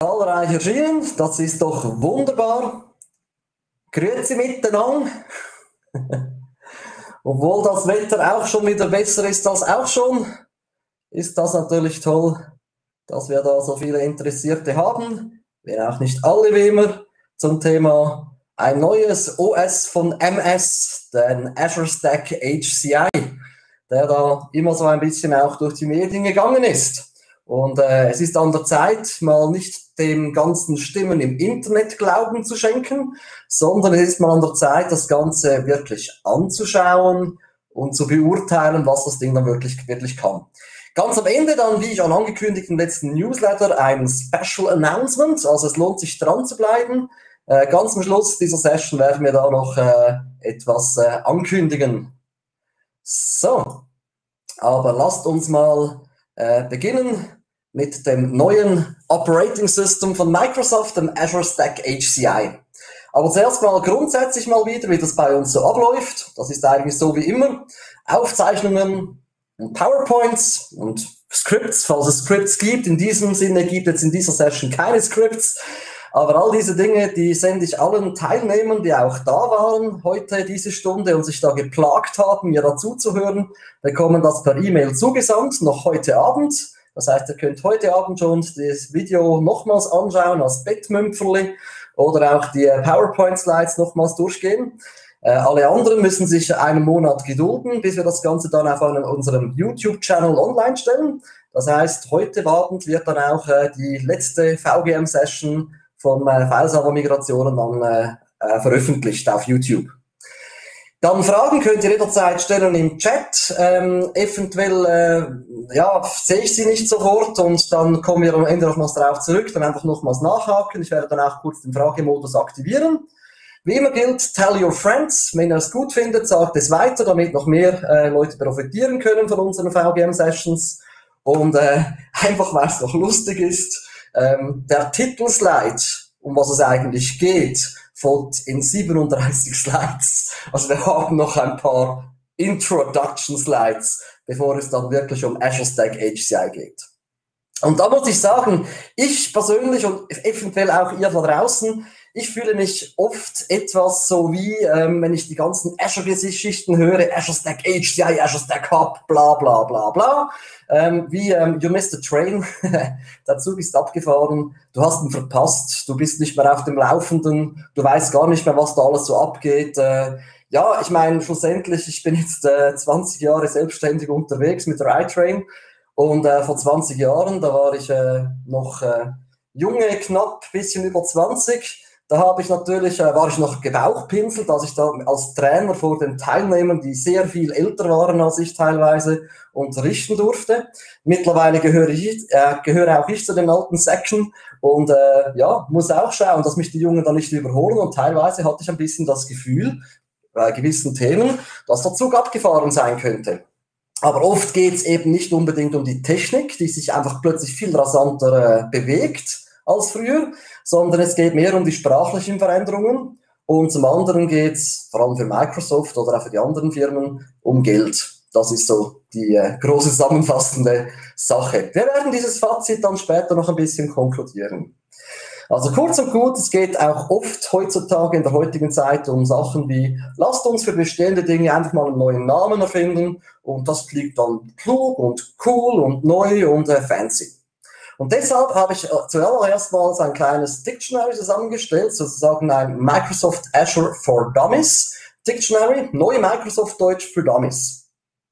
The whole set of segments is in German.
Zahlreich erschienen, das ist doch wunderbar. Grüezi miteinander. Obwohl das Wetter auch schon wieder besser ist als auch schon, ist das natürlich toll, dass wir da so viele Interessierte haben, wenn auch nicht alle wie immer, zum Thema ein neues OS von MS, den Azure Stack HCI, der da immer so ein bisschen auch durch die Medien gegangen ist. Und es ist an der Zeit, mal nicht dem ganzen Stimmen im Internet Glauben zu schenken, sondern es ist mal an der Zeit, das Ganze wirklich anzuschauen und zu beurteilen, was das Ding dann wirklich kann. Ganz am Ende dann, wie ich schon angekündigt im letzten Newsletter, ein Special Announcement, also es lohnt sich dran zu bleiben. Ganz am Schluss dieser Session werden wir da noch etwas ankündigen. So, aber lasst uns mal beginnen mit dem neuen Operating System von Microsoft, dem Azure Stack HCI. Aber zuerst mal grundsätzlich mal wieder, wie das bei uns so abläuft. Das ist eigentlich so wie immer. Aufzeichnungen und PowerPoints und Scripts, falls es Scripts gibt. In diesem Sinne gibt es in dieser Session keine Scripts. Aber all diese Dinge, die sende ich allen Teilnehmern, die auch da waren heute diese Stunde und sich da geplagt haben, mir dazu zu hören, bekommen das per E-Mail zugesandt, noch heute Abend. Das heißt, ihr könnt heute Abend schon das Video nochmals anschauen als Bettmümpferli oder auch die PowerPoint-Slides nochmals durchgehen. Alle anderen müssen sich einen Monat gedulden, bis wir das Ganze dann auf unserem YouTube-Channel online stellen. Das heißt, heute Abend wird dann auch die letzte VGM-Session von Fileserver-Migrationen dann veröffentlicht auf YouTube. Dann Fragen könnt ihr jederzeit stellen im Chat. Eventuell sehe ich sie nicht sofort und dann kommen wir am Ende nochmals drauf zurück, dann einfach nochmals nachhaken. Ich werde dann auch kurz den Fragemodus aktivieren. Wie immer gilt, tell your friends. Wenn ihr es gut findet, sagt es weiter, damit noch mehr Leute profitieren können von unseren VGM-Sessions. Und einfach, weil es noch lustig ist, der Titelslide, um was es eigentlich geht, folgt in 37 Slides. Also wir haben noch ein paar Introduction Slides, bevor es dann wirklich um Azure Stack HCI geht. Und da muss ich sagen, ich persönlich und eventuell auch ihr da draußen, ich fühle mich oft etwas so wie, wenn ich die ganzen Azure-Geschichten höre, Azure Stack HCI, Azure Stack Hub, bla bla bla bla, you missed the train, der Zug ist abgefahren, du hast ihn verpasst, du bist nicht mehr auf dem Laufenden, du weißt gar nicht mehr, was da alles so abgeht. Ja, ich meine, schlussendlich, ich bin jetzt 20 Jahre selbstständig unterwegs mit der iTrain und vor 20 Jahren, da war ich noch junge, knapp, bisschen über 20. Da habe ich natürlich, war ich noch gebauchpinselt, als ich da als Trainer vor den Teilnehmern, die sehr viel älter waren als ich teilweise, unterrichten durfte. Mittlerweile gehöre auch ich zu den alten Säcken und muss auch schauen, dass mich die Jungen da nicht überholen. Und teilweise hatte ich ein bisschen das Gefühl, bei gewissen Themen, dass der Zug abgefahren sein könnte. Aber oft geht es eben nicht unbedingt um die Technik, die sich einfach plötzlich viel rasanter bewegt als früher, sondern es geht mehr um die sprachlichen Veränderungen und zum anderen geht es, vor allem für Microsoft oder auch für die anderen Firmen, um Geld. Das ist so die große zusammenfassende Sache. Wir werden dieses Fazit dann später noch ein bisschen konkludieren. Also kurz und gut, es geht auch oft heutzutage in der heutigen Zeit um Sachen wie, lasst uns für bestehende Dinge einfach mal einen neuen Namen erfinden und das klingt dann klug und cool und neu und fancy. Und deshalb habe ich zuallererst mal so ein kleines Dictionary zusammengestellt, sozusagen ein Microsoft Azure for Dummies Dictionary, neue Microsoft Deutsch für Dummies.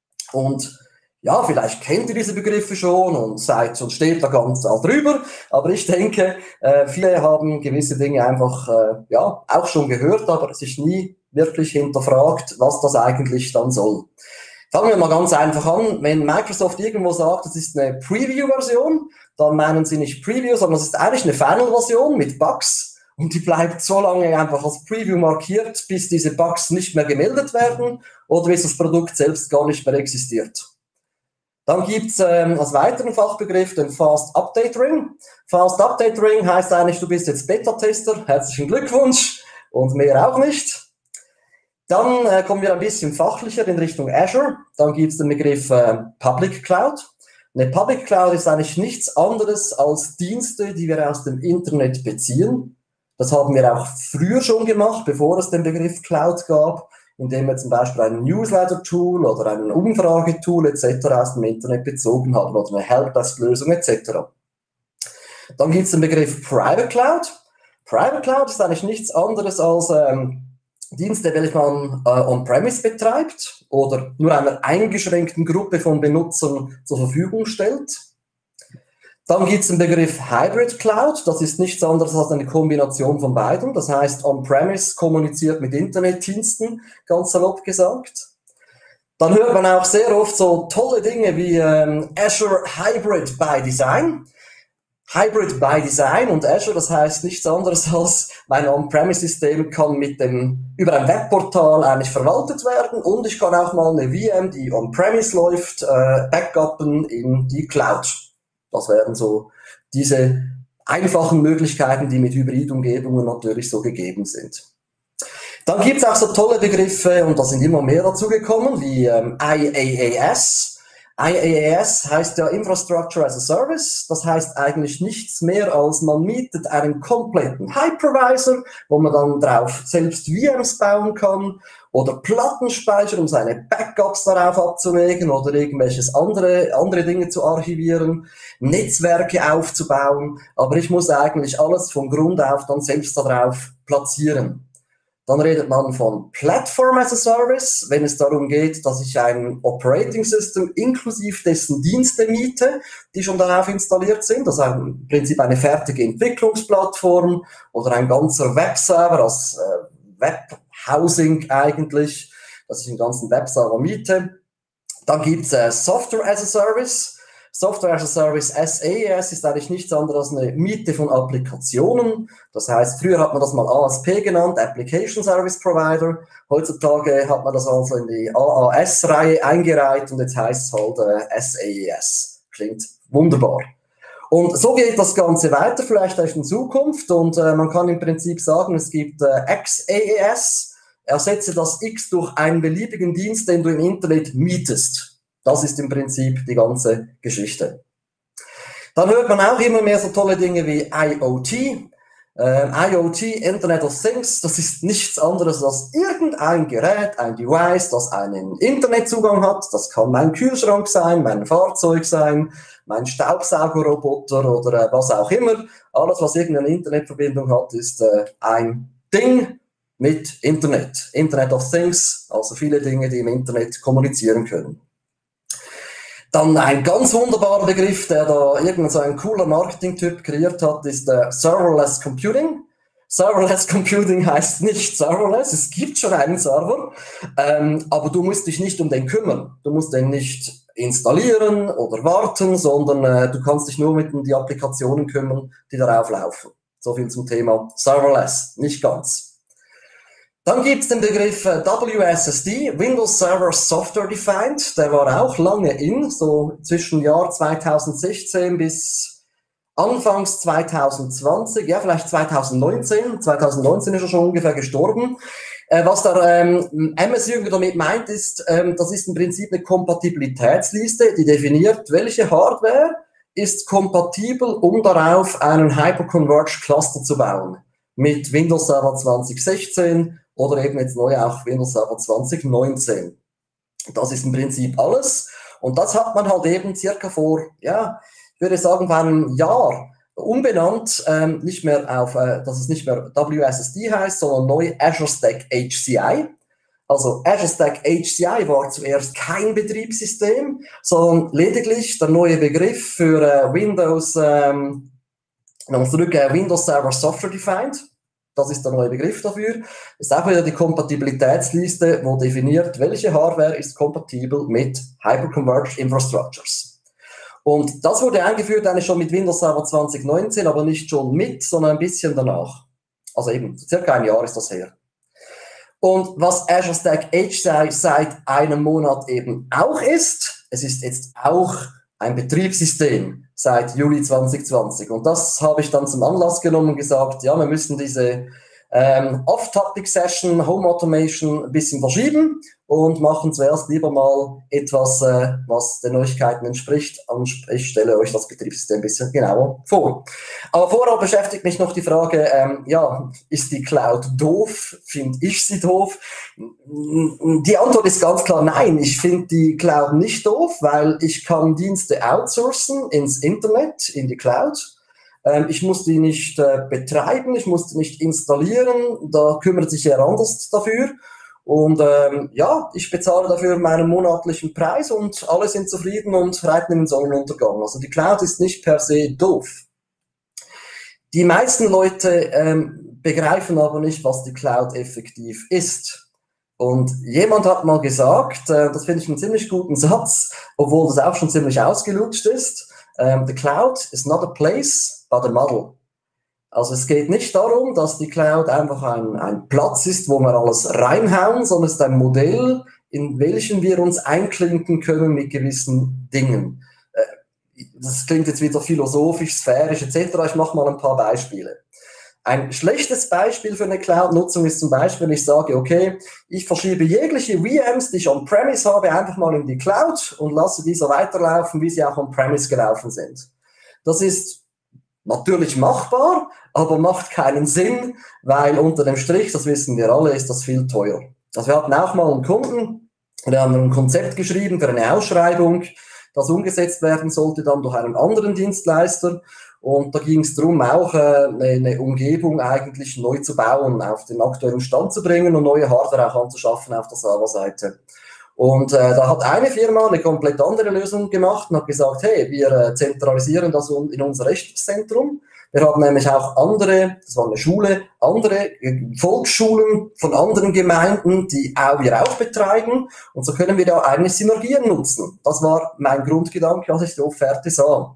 Und ja, vielleicht kennt ihr diese Begriffe schon und steht da ganz drüber, aber ich denke, viele haben gewisse Dinge einfach auch schon gehört, aber sich nie wirklich hinterfragt, was das eigentlich dann soll. Fangen wir mal ganz einfach an. Wenn Microsoft irgendwo sagt, das ist eine Preview-Version, dann meinen sie nicht Preview, sondern es ist eigentlich eine Final-Version mit Bugs und die bleibt so lange einfach als Preview markiert, bis diese Bugs nicht mehr gemeldet werden oder bis das Produkt selbst gar nicht mehr existiert. Dann gibt's als weiteren Fachbegriff den Fast Update Ring. Fast Update Ring heißt eigentlich, du bist jetzt Beta-Tester, herzlichen Glückwunsch und mehr auch nicht. Dann kommen wir ein bisschen fachlicher in Richtung Azure. Dann gibt's den Begriff Public Cloud. Eine Public Cloud ist eigentlich nichts anderes als Dienste, die wir aus dem Internet beziehen. Das haben wir auch früher schon gemacht, bevor es den Begriff Cloud gab, indem wir zum Beispiel ein Newsletter-Tool oder ein Umfragetool etc. aus dem Internet bezogen haben oder eine Helpdesk-Lösung etc. Dann gibt es den Begriff Private Cloud. Private Cloud ist eigentlich nichts anderes als Dienste, welche man on-premise betreibt oder nur einer eingeschränkten Gruppe von Benutzern zur Verfügung stellt. Dann gibt es den Begriff Hybrid Cloud. Das ist nichts anderes als eine Kombination von beiden. Das heißt, on-premise kommuniziert mit Internetdiensten, ganz salopp gesagt. Dann hört man auch sehr oft so tolle Dinge wie Azure Hybrid by Design. Hybrid by Design und Azure, das heißt nichts anderes als mein On-Premise-System kann über ein Webportal eigentlich verwaltet werden und ich kann auch mal eine VM, die On-Premise läuft, backuppen in die Cloud. Das wären so diese einfachen Möglichkeiten, die mit Hybrid-Umgebungen natürlich so gegeben sind. Dann gibt es auch so tolle Begriffe, und da sind immer mehr dazugekommen, wie IaaS. IaaS heißt ja Infrastructure as a Service. Das heißt eigentlich nichts mehr als man mietet einen kompletten Hypervisor, wo man dann drauf selbst VMs bauen kann oder Plattenspeicher, um seine Backups darauf abzulegen oder irgendwelches andere Dinge zu archivieren, Netzwerke aufzubauen. Aber ich muss eigentlich alles von Grund auf dann selbst darauf platzieren. Dann redet man von Platform as a Service, wenn es darum geht, dass ich ein Operating System inklusive dessen Dienste miete, die schon darauf installiert sind. Das ist im Prinzip eine fertige Entwicklungsplattform oder ein ganzer Webserver als Webhousing eigentlich, dass ich einen ganzen Webserver miete. Dann gibt's Software as a Service. Software as a Service, SaaS, ist eigentlich nichts anderes als eine Miete von Applikationen. Das heißt, früher hat man das mal ASP genannt, Application Service Provider. Heutzutage hat man das also in die AAS-Reihe eingereiht und jetzt heißt es halt SaaS. Klingt wunderbar. Und so geht das Ganze weiter, vielleicht auch in Zukunft. Und man kann im Prinzip sagen, es gibt XaaS, ersetze das X durch einen beliebigen Dienst, den du im Internet mietest. Das ist im Prinzip die ganze Geschichte. Dann hört man auch immer mehr so tolle Dinge wie IoT. IoT, Internet of Things, das ist nichts anderes als irgendein Gerät, ein Device, das einen Internetzugang hat. Das kann mein Kühlschrank sein, mein Fahrzeug sein, mein Staubsaugerroboter oder was auch immer. Alles, was irgendeine Internetverbindung hat, ist ein Ding mit Internet. Internet of Things, also viele Dinge, die im Internet kommunizieren können. Dann ein ganz wunderbarer Begriff, der da irgend so ein cooler Marketing-Typ kreiert hat, ist Serverless Computing. Serverless Computing heißt nicht serverless, es gibt schon einen Server, aber du musst dich nicht um den kümmern. Du musst den nicht installieren oder warten, sondern du kannst dich nur um die Applikationen kümmern, die darauf laufen. So viel zum Thema Serverless, nicht ganz. Dann gibt es den Begriff WSSD, Windows Server Software Defined. Der war auch lange in, so zwischen Jahr 2016 bis Anfangs 2020, ja vielleicht 2019. 2019 ist er schon ungefähr gestorben. Was der MSU damit meint, ist, das ist im Prinzip eine Kompatibilitätsliste, die definiert, welche Hardware ist kompatibel, um darauf einen Hyperconverged Cluster zu bauen. Mit Windows Server 2016 oder eben jetzt neu auch Windows Server 2019. Das ist im Prinzip alles. Und das hat man halt eben circa vor, ja, ich würde sagen, vor einem Jahr umbenannt, nicht mehr auf, dass es nicht mehr WSSD heißt, sondern neu Azure Stack HCI. Also Azure Stack HCI war zuerst kein Betriebssystem, sondern lediglich der neue Begriff für Windows, nochmal zurück, Windows Server Software Defined. Das ist der neue Begriff dafür. Das ist auch wieder die Kompatibilitätsliste, wo definiert, welche Hardware ist kompatibel mit Hyperconverged Infrastructures. Und das wurde eingeführt eigentlich schon mit Windows Server 2019, aber nicht schon mit, sondern ein bisschen danach. Also eben, circa ein Jahr ist das her. Und was Azure Stack HCI seit einem Monat eben auch ist, es ist jetzt auch ein Betriebssystem seit Juli 2020. Und das habe ich dann zum Anlass genommen und gesagt, ja, wir müssen diese Off-Topic-Session, Home Automation ein bisschen verschieben und machen zuerst lieber mal etwas, was den Neuigkeiten entspricht. Ich stelle euch das Betriebssystem ein bisschen genauer vor. Aber vorher beschäftigt mich noch die Frage, ja, ist die Cloud doof? Finde ich sie doof? Die Antwort ist ganz klar nein. Ich finde die Cloud nicht doof, weil ich kann Dienste outsourcen ins Internet, in die Cloud. Ich muss die nicht betreiben, ich muss die nicht installieren, da kümmert sich jemand anders dafür. Und ja, ich bezahle dafür meinen monatlichen Preis und alle sind zufrieden und reiten in den Sonnenuntergang. Also die Cloud ist nicht per se doof. Die meisten Leute begreifen aber nicht, was die Cloud effektiv ist. Und jemand hat mal gesagt, das finde ich einen ziemlich guten Satz, obwohl das auch schon ziemlich ausgelutscht ist, the cloud is not a place, but a model. Also es geht nicht darum, dass die Cloud einfach ein Platz ist, wo wir alles reinhauen, sondern es ist ein Modell, in welchem wir uns einklinken können mit gewissen Dingen. Das klingt jetzt wieder philosophisch, sphärisch etc. Ich mache mal ein paar Beispiele. Ein schlechtes Beispiel für eine Cloud-Nutzung ist zum Beispiel, wenn ich sage, okay, ich verschiebe jegliche VMs, die ich on-premise habe, einfach mal in die Cloud und lasse diese weiterlaufen, wie sie auch on-premise gelaufen sind. Das ist natürlich machbar, aber macht keinen Sinn, weil unter dem Strich, das wissen wir alle, ist das viel teuer. Also wir hatten auch mal einen Kunden, der haben ein Konzept geschrieben für eine Ausschreibung, das umgesetzt werden sollte dann durch einen anderen Dienstleister. Und da ging es darum, auch eine Umgebung eigentlich neu zu bauen, auf den aktuellen Stand zu bringen und neue Hardware auch anzuschaffen auf der Serverseite. Und da hat eine Firma eine komplett andere Lösung gemacht und hat gesagt, hey, wir zentralisieren das in unser Rechenzentrum. Wir haben nämlich auch andere, das war eine Schule, andere Volksschulen von anderen Gemeinden, die wir auch betreiben. Und so können wir da eigentlich Synergien nutzen. Das war mein Grundgedanke, als ich die Offerte sah.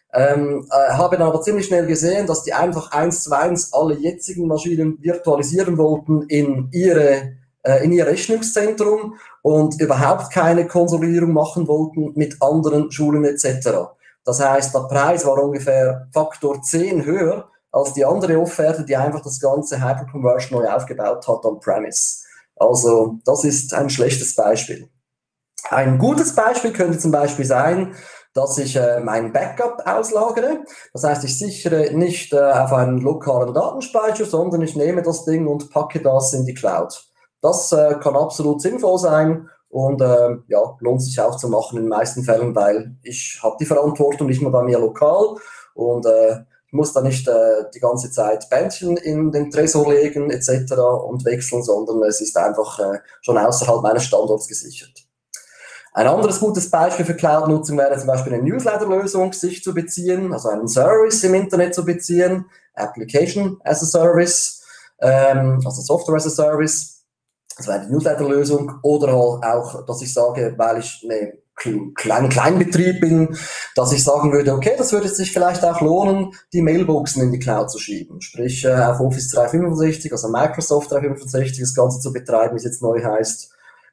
Habe dann aber ziemlich schnell gesehen, dass die einfach 1:1 alle jetzigen Maschinen virtualisieren wollten in ihr Rechnungszentrum und überhaupt keine Konsolidierung machen wollten mit anderen Schulen etc. Das heißt, der Preis war ungefähr Faktor 10 höher als die andere Offerte, die einfach das ganze Hyperconversion neu aufgebaut hat on-premise. Also das ist ein schlechtes Beispiel. Ein gutes Beispiel könnte zum Beispiel sein, dass ich mein Backup auslagere. Das heißt, ich sichere nicht auf einen lokalen Datenspeicher, sondern ich nehme das Ding und packe das in die Cloud. Das kann absolut sinnvoll sein und ja, lohnt sich auch zu machen in den meisten Fällen, weil ich habe die Verantwortung nicht nur bei mir lokal und ich muss da nicht die ganze Zeit Bändchen in den Tresor legen etc. und wechseln, sondern es ist einfach schon außerhalb meines Standorts gesichert. Ein anderes gutes Beispiel für Cloud-Nutzung wäre zum Beispiel eine Newsletter-Lösung, sich zu beziehen, also einen Service im Internet zu beziehen, Application as a Service, also Software as a Service, das wäre die Newsletter-Lösung, oder halt auch, dass ich sage, weil ich ein Kleinbetrieb bin, dass ich sagen würde, okay, das würde sich vielleicht auch lohnen, die Mailboxen in die Cloud zu schieben, sprich auf Office 365, also Microsoft 365, das Ganze zu betreiben, wie es jetzt neu heißt.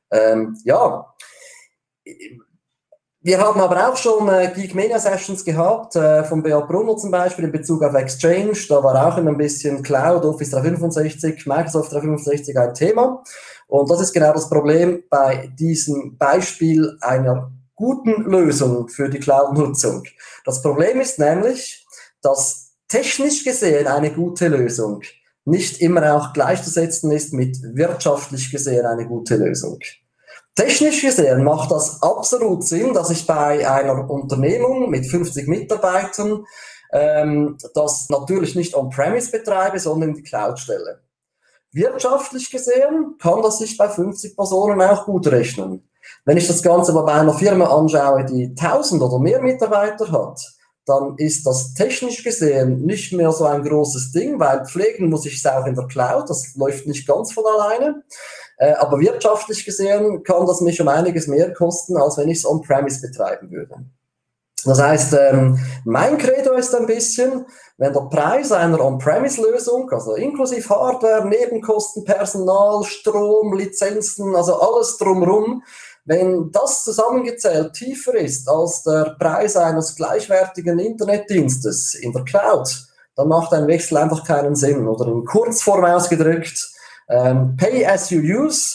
Ja, wir haben aber auch schon Geek-Mania-Sessions gehabt, von Beat Brunner zum Beispiel in Bezug auf Exchange. Da war auch immer ein bisschen Cloud, Office 365, Microsoft 365 ein Thema. Und das ist genau das Problem bei diesem Beispiel einer guten Lösung für die Cloud-Nutzung. Das Problem ist nämlich, dass technisch gesehen eine gute Lösung nicht immer auch gleichzusetzen ist mit wirtschaftlich gesehen eine gute Lösung. Technisch gesehen macht das absolut Sinn, dass ich bei einer Unternehmung mit 50 Mitarbeitern das natürlich nicht on-premise betreibe, sondern in die Cloud stelle. Wirtschaftlich gesehen kann das sich bei 50 Personen auch gut rechnen. Wenn ich das Ganze aber bei einer Firma anschaue, die 1000 oder mehr Mitarbeiter hat, dann ist das technisch gesehen nicht mehr so ein großes Ding, weil pflegen muss ich es auch in der Cloud, das läuft nicht ganz von alleine. Aber wirtschaftlich gesehen kann das mich um einiges mehr kosten, als wenn ich es on-premise betreiben würde. Das heißt, mein Credo ist ein bisschen, wenn der Preis einer On-Premise-Lösung, also inklusive Hardware, Nebenkosten, Personal, Strom, Lizenzen, also alles drumherum, wenn das zusammengezählt tiefer ist als der Preis eines gleichwertigen Internetdienstes in der Cloud, dann macht ein Wechsel einfach keinen Sinn. Oder in Kurzform ausgedrückt, Pay as you use.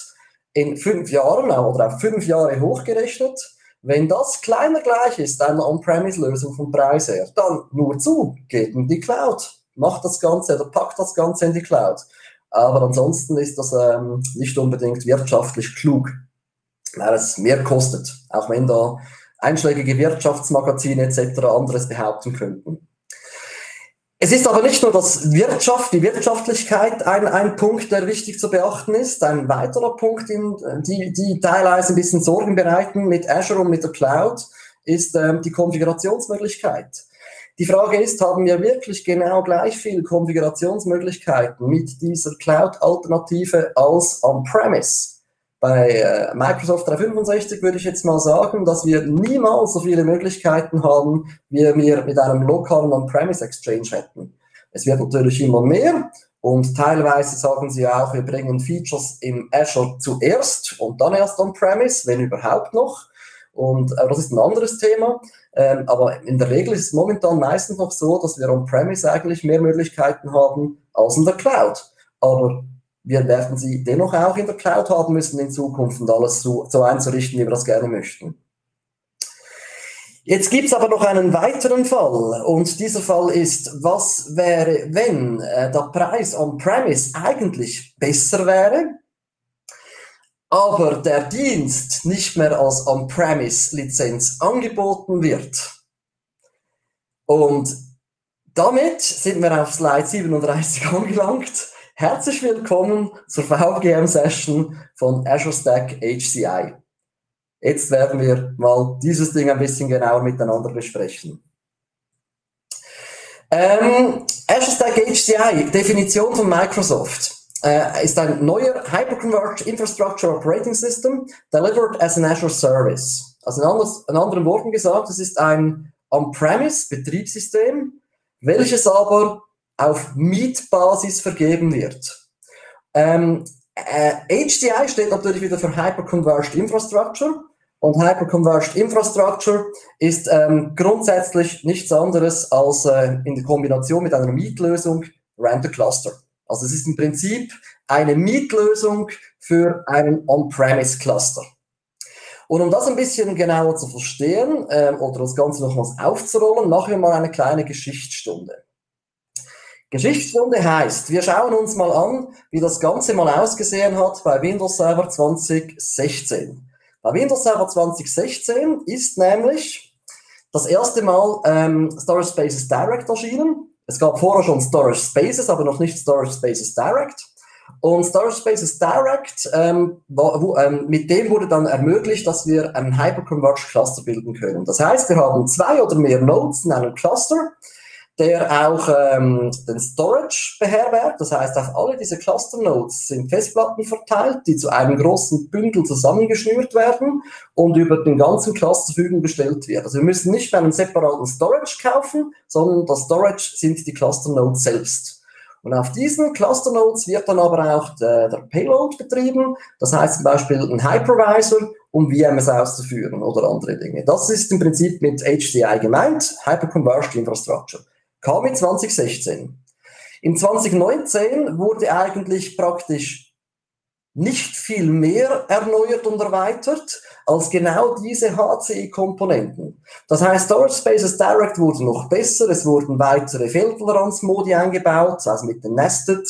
in 5 Jahren oder auf 5 Jahre hochgerechnet, wenn das kleiner gleich ist einer On-Premise-Lösung vom Preis her, dann nur zu, geht in die Cloud, macht das Ganze oder packt das Ganze in die Cloud. Aber ansonsten ist das nicht unbedingt wirtschaftlich klug, weil es mehr kostet, auch wenn da einschlägige Wirtschaftsmagazine etc. anderes behaupten könnten. Es ist aber nicht nur die Wirtschaftlichkeit ein Punkt, der wichtig zu beachten ist. Ein weiterer Punkt, die teilweise ein bisschen Sorgen bereiten mit Azure und mit der Cloud, ist die Konfigurationsmöglichkeit. Die Frage ist, haben wir wirklich genau gleich viel Konfigurationsmöglichkeiten mit dieser Cloud-Alternative als On-Premise? Bei Microsoft 365 würde ich jetzt mal sagen, dass wir niemals so viele Möglichkeiten haben, wie wir mit einem lokalen On-Premise Exchange hätten. Es wird natürlich immer mehr und teilweise sagen sie auch, wir bringen Features im Azure zuerst und dann erst On-Premise, wenn überhaupt noch. Und das ist ein anderes Thema. Aber in der Regel ist es momentan meistens noch so, dass wir On-Premise eigentlich mehr Möglichkeiten haben als in der Cloud. Aber wir werden sie dennoch auch in der Cloud haben müssen in Zukunft und alles so einzurichten, wie wir das gerne möchten. Jetzt gibt es aber noch einen weiteren Fall und dieser Fall ist, was wäre, wenn der Preis On-Premise eigentlich besser wäre, aber der Dienst nicht mehr als On-Premise-Lizenz angeboten wird. Und damit sind wir auf Slide 37 angelangt. Herzlich willkommen zur VGM-Session von Azure Stack HCI. Jetzt werden wir mal dieses Ding ein bisschen genauer miteinander besprechen. Azure Stack HCI, Definition von Microsoft, ist ein neuer Hyperconverged Infrastructure Operating System delivered as an Azure Service. Also in anderen Worten gesagt, es ist ein On-Premise-Betriebssystem, welches aber auf Mietbasis vergeben wird. HCI steht natürlich wieder für Hyperconverged Infrastructure und Hyperconverged Infrastructure ist grundsätzlich nichts anderes als in der Kombination mit einer Mietlösung Rent a Cluster. Also es ist im Prinzip eine Mietlösung für einen On-Premise Cluster. Und um das ein bisschen genauer zu verstehen oder das Ganze nochmals aufzurollen, machen wir mal eine kleine Geschichtsstunde. Geschichtsstunde heißt, wir schauen uns mal an, wie das Ganze mal ausgesehen hat bei Windows Server 2016. Bei Windows Server 2016 ist nämlich das erste Mal Storage Spaces Direct erschienen. Es gab vorher schon Storage Spaces, aber noch nicht Storage Spaces Direct. Und Storage Spaces Direct, mit dem wurde dann ermöglicht, dass wir einen Hyperconverged Cluster bilden können. Das heißt, wir haben 2 oder mehr Nodes in einem Cluster, der auch den Storage beherbergt. Das heißt, auf alle diese Cluster-Nodes sind Festplatten verteilt, die zu einem großen Bündel zusammengeschnürt werden und über den ganzen Cluster zur Verfügung gestellt wird. Also wir müssen nicht mehr einen separaten Storage kaufen, sondern das Storage sind die Cluster-Nodes selbst. Und auf diesen Cluster-Nodes wird dann aber auch der Payload betrieben. Das heißt zum Beispiel ein Hypervisor, um VMs auszuführen oder andere Dinge. Das ist im Prinzip mit HCI gemeint, Hyperconverged Infrastructure. Kam in 2016. In 2019 wurde eigentlich praktisch nicht viel mehr erneuert und erweitert als genau diese HCI-Komponenten. Das heißt, Storage Spaces Direct wurde noch besser, es wurden weitere Fail-Toleranz-Modi eingebaut, also mit den Nested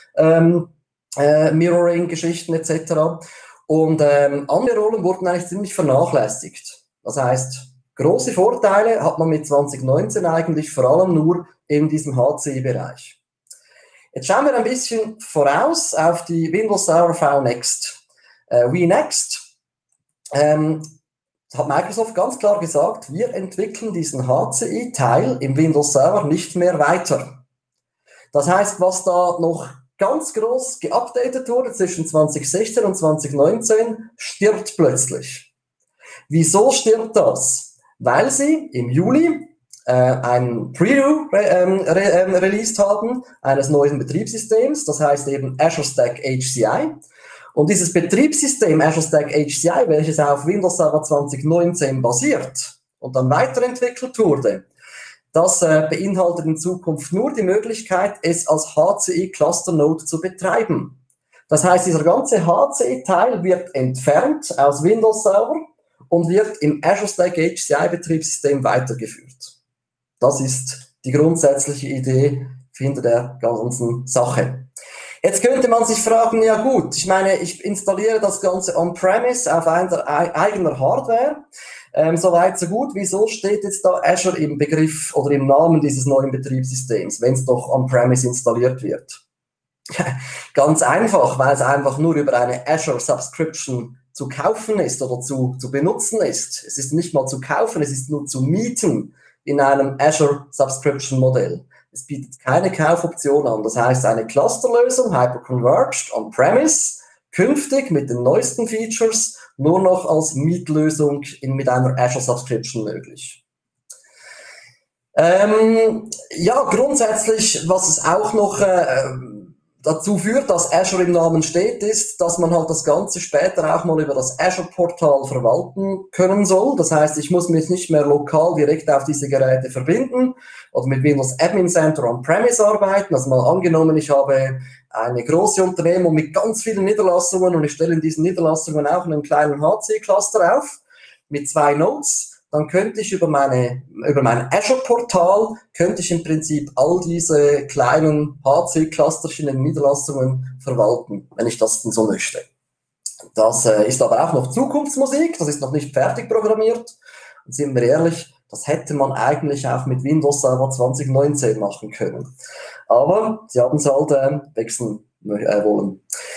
Mirroring-Geschichten etc. Und andere Rollen wurden eigentlich ziemlich vernachlässigt. Das heißt, große Vorteile hat man mit 2019 eigentlich vor allem nur in diesem HCI-Bereich. Jetzt schauen wir ein bisschen voraus auf die Windows Server vNext. vNext hat Microsoft ganz klar gesagt, wir entwickeln diesen HCI-Teil im Windows Server nicht mehr weiter. Das heißt, was da noch ganz groß geupdatet wurde zwischen 2016 und 2019, stirbt plötzlich. Wieso stirbt das? Weil sie im Juli ein Preview released haben eines neuen Betriebssystems, das heißt eben Azure Stack HCI. Und dieses Betriebssystem Azure Stack HCI, welches auf Windows Server 2019 basiert und dann weiterentwickelt wurde, das beinhaltet in Zukunft nur die Möglichkeit, es als HCI Cluster Node zu betreiben. Das heißt, dieser ganze HC-Teil wird entfernt aus Windows Server und wird im Azure Stack HCI-Betriebssystem weitergeführt. Das ist die grundsätzliche Idee hinter der ganzen Sache. Jetzt könnte man sich fragen, ja gut, ich meine, ich installiere das Ganze on-premise auf einer eigener Hardware. Soweit, so gut. Wieso steht jetzt da Azure im Begriff oder im Namen dieses neuen Betriebssystems, wenn es doch on-premise installiert wird? Ganz einfach, weil es einfach nur über eine Azure Subscription zu kaufen ist oder zu benutzen ist. Es ist nicht mal zu kaufen, es ist nur zu mieten in einem Azure Subscription Modell. Es bietet keine Kaufoption an. Das heißt, eine Clusterlösung, hyperconverged, on-premise, künftig mit den neuesten Features nur noch als Mietlösung mit einer Azure Subscription möglich. Ja, grundsätzlich, was es auch noch dazu führt, dass Azure im Namen steht, ist, dass man halt das Ganze später auch mal über das Azure-Portal verwalten können soll. Das heißt, ich muss mich nicht mehr lokal direkt auf diese Geräte verbinden oder mit Windows Admin Center on-premise arbeiten. Also mal angenommen, ich habe eine große Unternehmung mit ganz vielen Niederlassungen und ich stelle in diesen Niederlassungen auch einen kleinen HC-Cluster auf mit 2 Nodes. Dann könnte ich über mein Azure-Portal, könnte ich im Prinzip all diese kleinen HC-Clusterchen in Niederlassungen verwalten, wenn ich das denn so möchte. Das ist aber auch noch Zukunftsmusik, das ist noch nicht fertig programmiert. Und sind wir ehrlich, das hätte man eigentlich auch mit Windows Server 2019 machen können. Aber sie haben es halt wechseln wollen.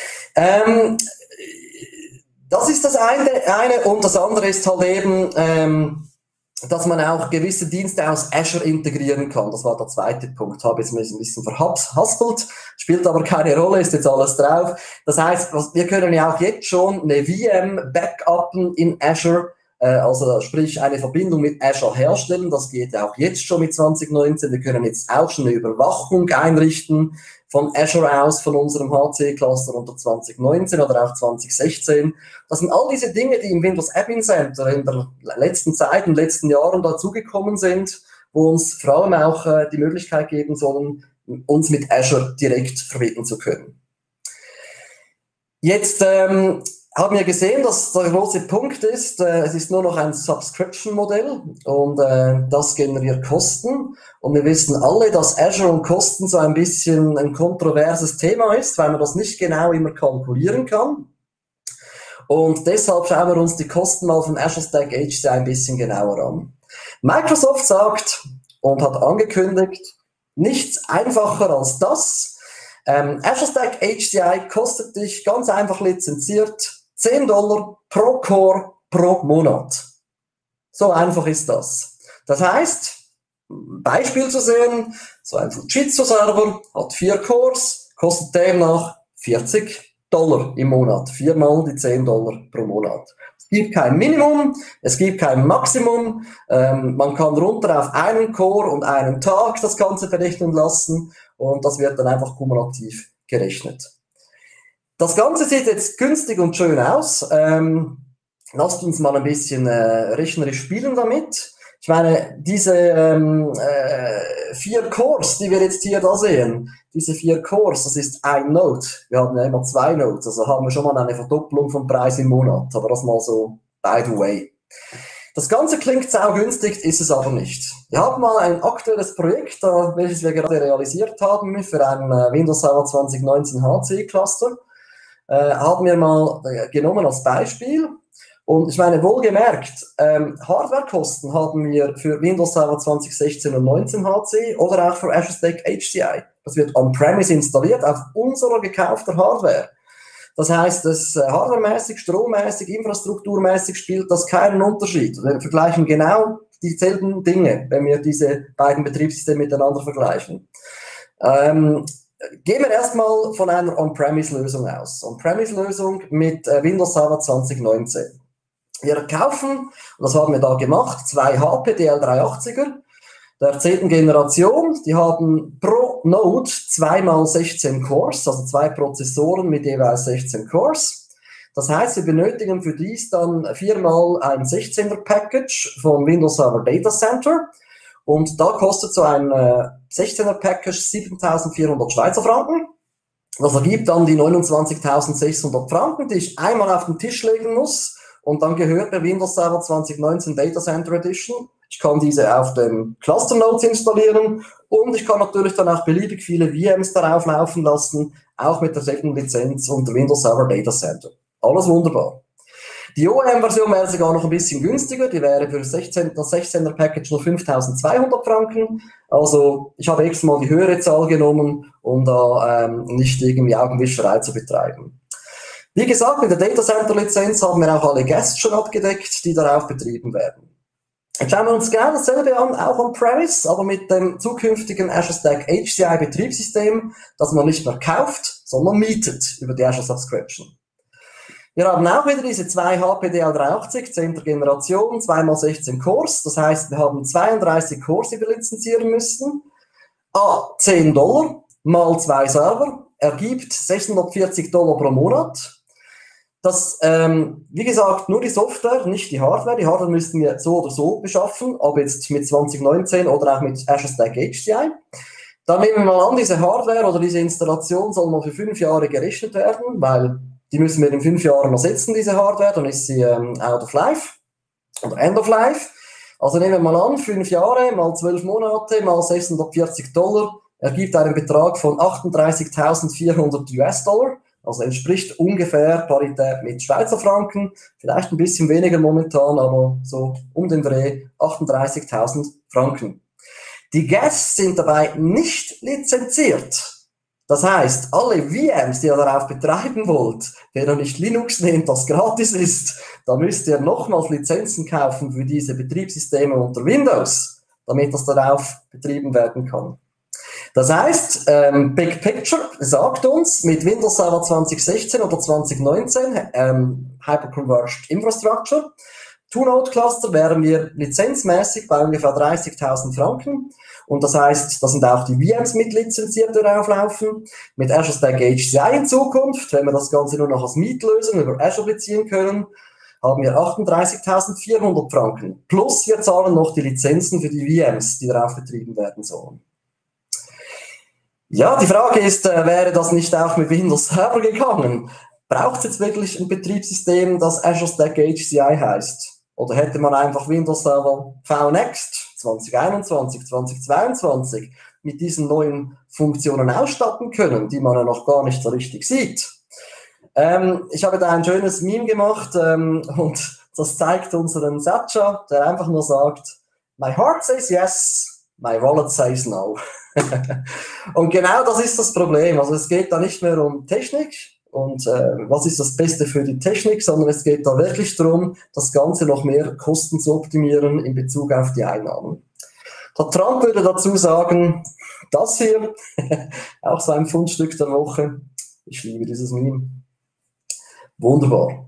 Das ist das eine und das andere ist halt eben, dass man auch gewisse Dienste aus Azure integrieren kann. Das war der zweite Punkt. Habe jetzt ein bisschen verhaspelt, spielt aber keine Rolle, ist jetzt alles drauf. Das heißt, wir können ja auch jetzt schon eine VM backuppen in Azure, also sprich eine Verbindung mit Azure herstellen. Das geht ja auch jetzt schon mit 2019. Wir können jetzt auch schon eine Überwachung einrichten von Azure aus, von unserem HC-Cluster unter 2019 oder auch 2016. Das sind all diese Dinge, die im Windows Admin Center in der letzten Zeit, in den letzten Jahren dazugekommen sind, wo uns vor allem auch die Möglichkeit geben sollen, uns mit Azure direkt verbinden zu können. Jetzt haben wir gesehen, dass der große Punkt ist, es ist nur noch ein Subscription-Modell und das generiert Kosten. Und wir wissen alle, dass Azure und Kosten so ein bisschen ein kontroverses Thema ist, weil man das nicht genau immer kalkulieren kann. Und deshalb schauen wir uns die Kosten mal von Azure Stack HCI ein bisschen genauer an. Microsoft sagt und hat angekündigt, nichts einfacher als das. Azure Stack HCI kostet dich ganz einfach lizenziert $10 pro Core pro Monat. So einfach ist das. Das heißt, Beispiel zu sehen, so ein Fujitsu-Server hat 4 Cores, kostet demnach $40 im Monat. 4 mal die $10 pro Monat. Es gibt kein Minimum, es gibt kein Maximum. Man kann runter auf einen Core und einen Tag das Ganze berechnen lassen und das wird dann einfach kumulativ gerechnet. Das Ganze sieht jetzt günstig und schön aus. Lasst uns mal ein bisschen rechnerisch spielen damit. Ich meine, diese 4 Cores, die wir jetzt hier da sehen, diese 4 Cores, das ist ein Node. Wir haben ja immer 2 Nodes, also haben wir schon mal eine Verdopplung vom Preis im Monat. Aber das mal so by the way. Das Ganze klingt saugünstig, ist es aber nicht. Wir haben mal ein aktuelles Projekt, welches wir gerade realisiert haben für ein Windows Server 2019 HC-Cluster. Haben wir mal genommen als Beispiel. Und ich meine, wohlgemerkt, Hardwarekosten haben wir für Windows Server 2016 und 19 HC oder auch für Azure Stack HCI. Das wird on-premise installiert auf unserer gekaufter Hardware. Das heißt, das hardwaremäßig, strommäßig, infrastrukturmäßig spielt das keinen Unterschied. Wir vergleichen genau dieselben Dinge, wenn wir diese beiden Betriebssysteme miteinander vergleichen. Gehen wir erstmal von einer On-Premise-Lösung aus. On-Premise-Lösung mit Windows Server 2019. Wir kaufen, und das haben wir da gemacht, 2 HP DL380er der 10. Generation. Die haben pro Node 2 mal 16 Cores, also 2 Prozessoren mit jeweils 16 Cores. Das heißt, wir benötigen für dies dann 4 mal ein 16er Package von Windows Server Data Center. Und da kostet so ein 16er Package 7.400 Schweizer Franken. Das ergibt dann die 29.600 Franken, die ich einmal auf den Tisch legen muss. Und dann gehört der Windows Server 2019 Data Center Edition. Ich kann diese auf dem Cluster Nodes installieren und ich kann natürlich dann auch beliebig viele VMs darauf laufen lassen, auch mit derselben Lizenz unter Windows Server Data Center. Alles wunderbar. Die OEM-Version wäre sogar noch ein bisschen günstiger, die wäre für das 16er Package nur 5.200 Franken. Also ich habe extra mal die höhere Zahl genommen, um da nicht irgendwie Augenwischerei zu betreiben. Wie gesagt, mit der Data Center Lizenz haben wir auch alle Guests schon abgedeckt, die darauf betrieben werden. Jetzt schauen wir uns genau dasselbe an, auch on-premise, aber mit dem zukünftigen Azure Stack HCI Betriebssystem, das man nicht mehr kauft, sondern mietet über die Azure Subscription. Wir haben auch wieder diese 2 HPDL380, 10. Generation, 2x16 Cores. Das heißt, wir haben 32 Cores, die wir lizenzieren müssen. $10 mal 2 Server ergibt $640 pro Monat. Das, wie gesagt, nur die Software, nicht die Hardware. Die Hardware müssten wir so oder so beschaffen, ob jetzt mit 2019 oder auch mit Azure Stack HCI. Dann nehmen wir mal an, diese Hardware oder diese Installation soll noch für 5 Jahre gerechnet werden, weil die müssen wir in 5 Jahren ersetzen, diese Hardware, dann ist sie out of life oder end of life. Also nehmen wir mal an, 5 Jahre mal 12 Monate mal $640 ergibt einen Betrag von 38.400 US-Dollar. Also entspricht ungefähr Parität mit Schweizer Franken, vielleicht ein bisschen weniger momentan, aber so um den Dreh 38.000 Franken. Die Guests sind dabei nicht lizenziert. Das heißt, alle VMs, die ihr darauf betreiben wollt, wenn ihr nicht Linux nehmt, das gratis ist, da müsst ihr nochmals Lizenzen kaufen für diese Betriebssysteme unter Windows, damit das darauf betrieben werden kann. Das heißt, Big Picture sagt uns, mit Windows Server 2016 oder 2019, Hyperconverged Infrastructure, Two-Node-Cluster wären wir lizenzmäßig bei ungefähr 30.000 Franken. Und das heißt, da sind auch die VMs mit lizenziert, die drauflaufen. Mit Azure Stack HCI in Zukunft, wenn wir das Ganze nur noch als Mietlösung über Azure beziehen können, haben wir 38.400 Franken. Plus wir zahlen noch die Lizenzen für die VMs, die darauf betrieben werden sollen. Ja, die Frage ist, wäre das nicht auch mit Windows Server gegangen? Braucht es jetzt wirklich ein Betriebssystem, das Azure Stack HCI heißt? Oder hätte man einfach Windows Server VNext 2021, 2022 mit diesen neuen Funktionen ausstatten können, die man ja noch gar nicht so richtig sieht? Ich habe da ein schönes Meme gemacht und das zeigt unseren Satcha, der einfach nur sagt, my heart says yes, my wallet says no. Und genau das ist das Problem. Also es geht da nicht mehr um Technik und was ist das Beste für die Technik, sondern es geht da wirklich darum, das Ganze noch mehr Kosten zu optimieren in Bezug auf die Einnahmen. Der Trump würde dazu sagen, das hier, auch so ein Fundstück der Woche. Ich liebe dieses Meme. Wunderbar.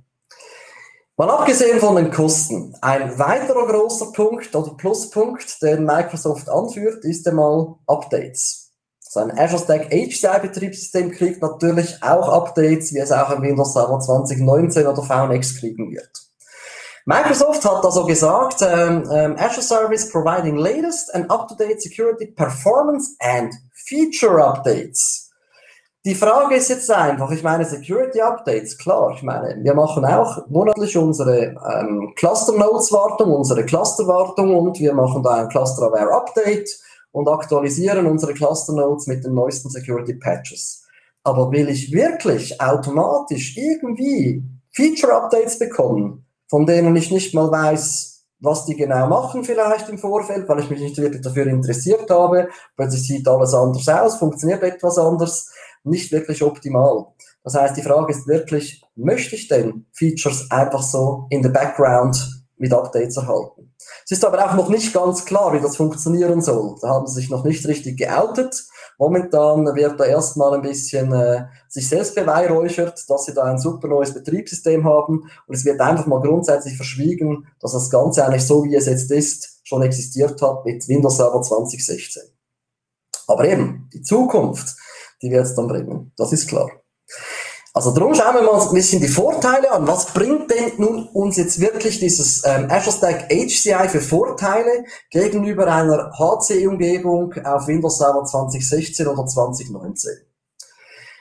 Mal abgesehen von den Kosten, ein weiterer großer Punkt oder Pluspunkt, den Microsoft anführt, ist einmal Updates. So ein Azure Stack HCI-Betriebssystem kriegt natürlich auch Updates, wie es auch ein Windows Server 2019 oder VNext kriegen wird. Microsoft hat also gesagt, Azure Service providing latest and up-to-date security performance and feature updates. Die Frage ist jetzt einfach, ich meine Security Updates, klar, ich meine, wir machen auch monatlich unsere Cluster Nodes Wartung, unsere Clusterwartung und wir machen da ein Cluster Aware Update und aktualisieren unsere Cluster Nodes mit den neuesten Security Patches. Aber will ich wirklich automatisch irgendwie Feature Updates bekommen, von denen ich nicht mal weiß, was die genau machen vielleicht im Vorfeld, weil ich mich nicht wirklich dafür interessiert habe, plötzlich sieht alles anders aus, funktioniert etwas anders, nicht wirklich optimal. Das heißt, die Frage ist wirklich, möchte ich denn Features einfach so in the background mit Updates erhalten? Es ist aber auch noch nicht ganz klar, wie das funktionieren soll. Da haben sie sich noch nicht richtig geoutet. Momentan wird da erstmal ein bisschen sich selbst beweihräuchert, dass sie da ein super neues Betriebssystem haben und es wird einfach mal grundsätzlich verschwiegen, dass das Ganze eigentlich so, wie es jetzt ist, schon existiert hat mit Windows Server 2016. Aber eben, die Zukunft, die wird es dann bringen. Das ist klar. Also darum schauen wir mal ein bisschen die Vorteile an. Was bringt denn nun uns jetzt wirklich dieses Azure Stack HCI für Vorteile gegenüber einer HCI-Umgebung auf Windows Server 2016 oder 2019?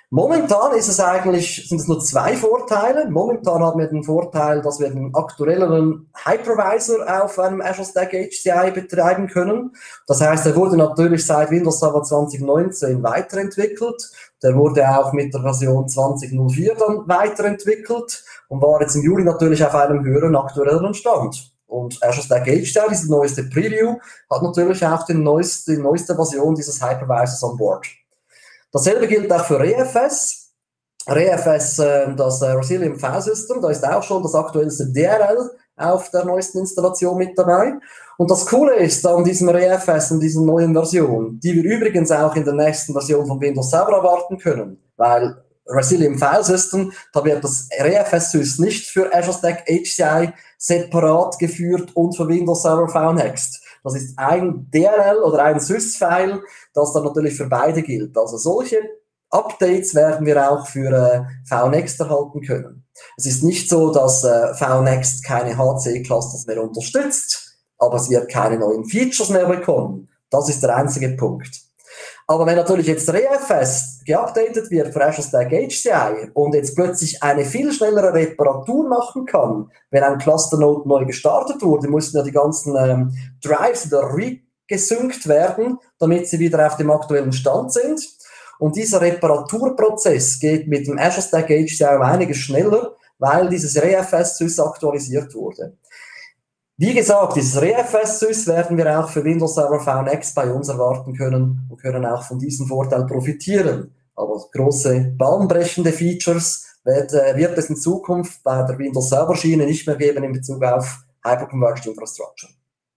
Momentan sind es nur zwei Vorteile. Momentan haben wir den Vorteil, dass wir den aktuelleren Hypervisor auf einem Azure Stack HCI betreiben können. Das heißt, er wurde natürlich seit Windows Server 2019 weiterentwickelt. Der wurde auch mit der Version 20.04 dann weiterentwickelt und war jetzt im Juli natürlich auf einem höheren aktuelleren Stand. Und Azure Stack HCI, diese neueste Preview, hat natürlich auch die neueste Version dieses Hypervisors on board. Dasselbe gilt auch für ReFS. ReFS, das Resilient File System, da ist auch schon das aktuellste DRL auf der neuesten Installation mit dabei. Und das Coole ist an diesem ReFS und dieser neuen Version, die wir übrigens auch in der nächsten Version von Windows Server erwarten können, weil Resilient File System, da wird das ReFS-Sys nicht für Azure Stack HCI separat geführt und für Windows Server VNext. Das ist ein DLL oder ein Sys-File, das dann natürlich für beide gilt. Also solche Updates werden wir auch für VNext erhalten können. Es ist nicht so, dass VNext keine HCI-Clusters mehr unterstützt, aber es wird keine neuen Features mehr bekommen. Das ist der einzige Punkt. Aber wenn natürlich jetzt ReFS geupdatet wird für Azure Stack HCI und jetzt plötzlich eine viel schnellere Reparatur machen kann, wenn ein Cluster-Node neu gestartet wurde, mussten ja die ganzen Drives wieder regesynkt werden, damit sie wieder auf dem aktuellen Stand sind. Und dieser Reparaturprozess geht mit dem Azure Stack HCI um einiges schneller, weil dieses ReFS-Sys aktualisiert wurde. Wie gesagt, dieses ReFS-Sys werden wir auch für Windows Server VNext bei uns erwarten können und können auch von diesem Vorteil profitieren. Aber große bahnbrechende Features wird es in Zukunft bei der Windows Server Schiene nicht mehr geben in Bezug auf Hyperconverged Infrastructure.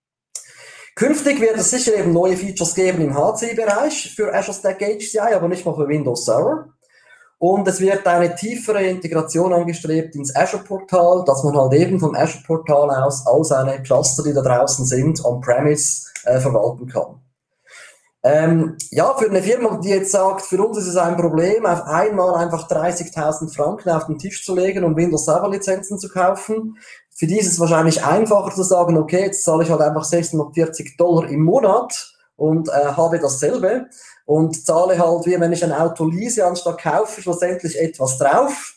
Künftig wird es sicher eben neue Features geben im HCI-Bereich für Azure Stack HCI, aber nicht mal für Windows Server. Und es wird eine tiefere Integration angestrebt ins Azure-Portal, dass man halt eben vom Azure-Portal aus all seine Cluster, die da draußen sind, on-premise verwalten kann. Ja, für eine Firma, die jetzt sagt, für uns ist es ein Problem, auf einmal einfach 30.000 Franken auf den Tisch zu legen und Windows Server Lizenzen zu kaufen. Für die ist es wahrscheinlich einfacher zu sagen, okay, jetzt zahle ich halt einfach $640 im Monat und habe dasselbe und zahle halt, wie wenn ich ein Auto lease, anstatt kaufe, schlussendlich etwas drauf.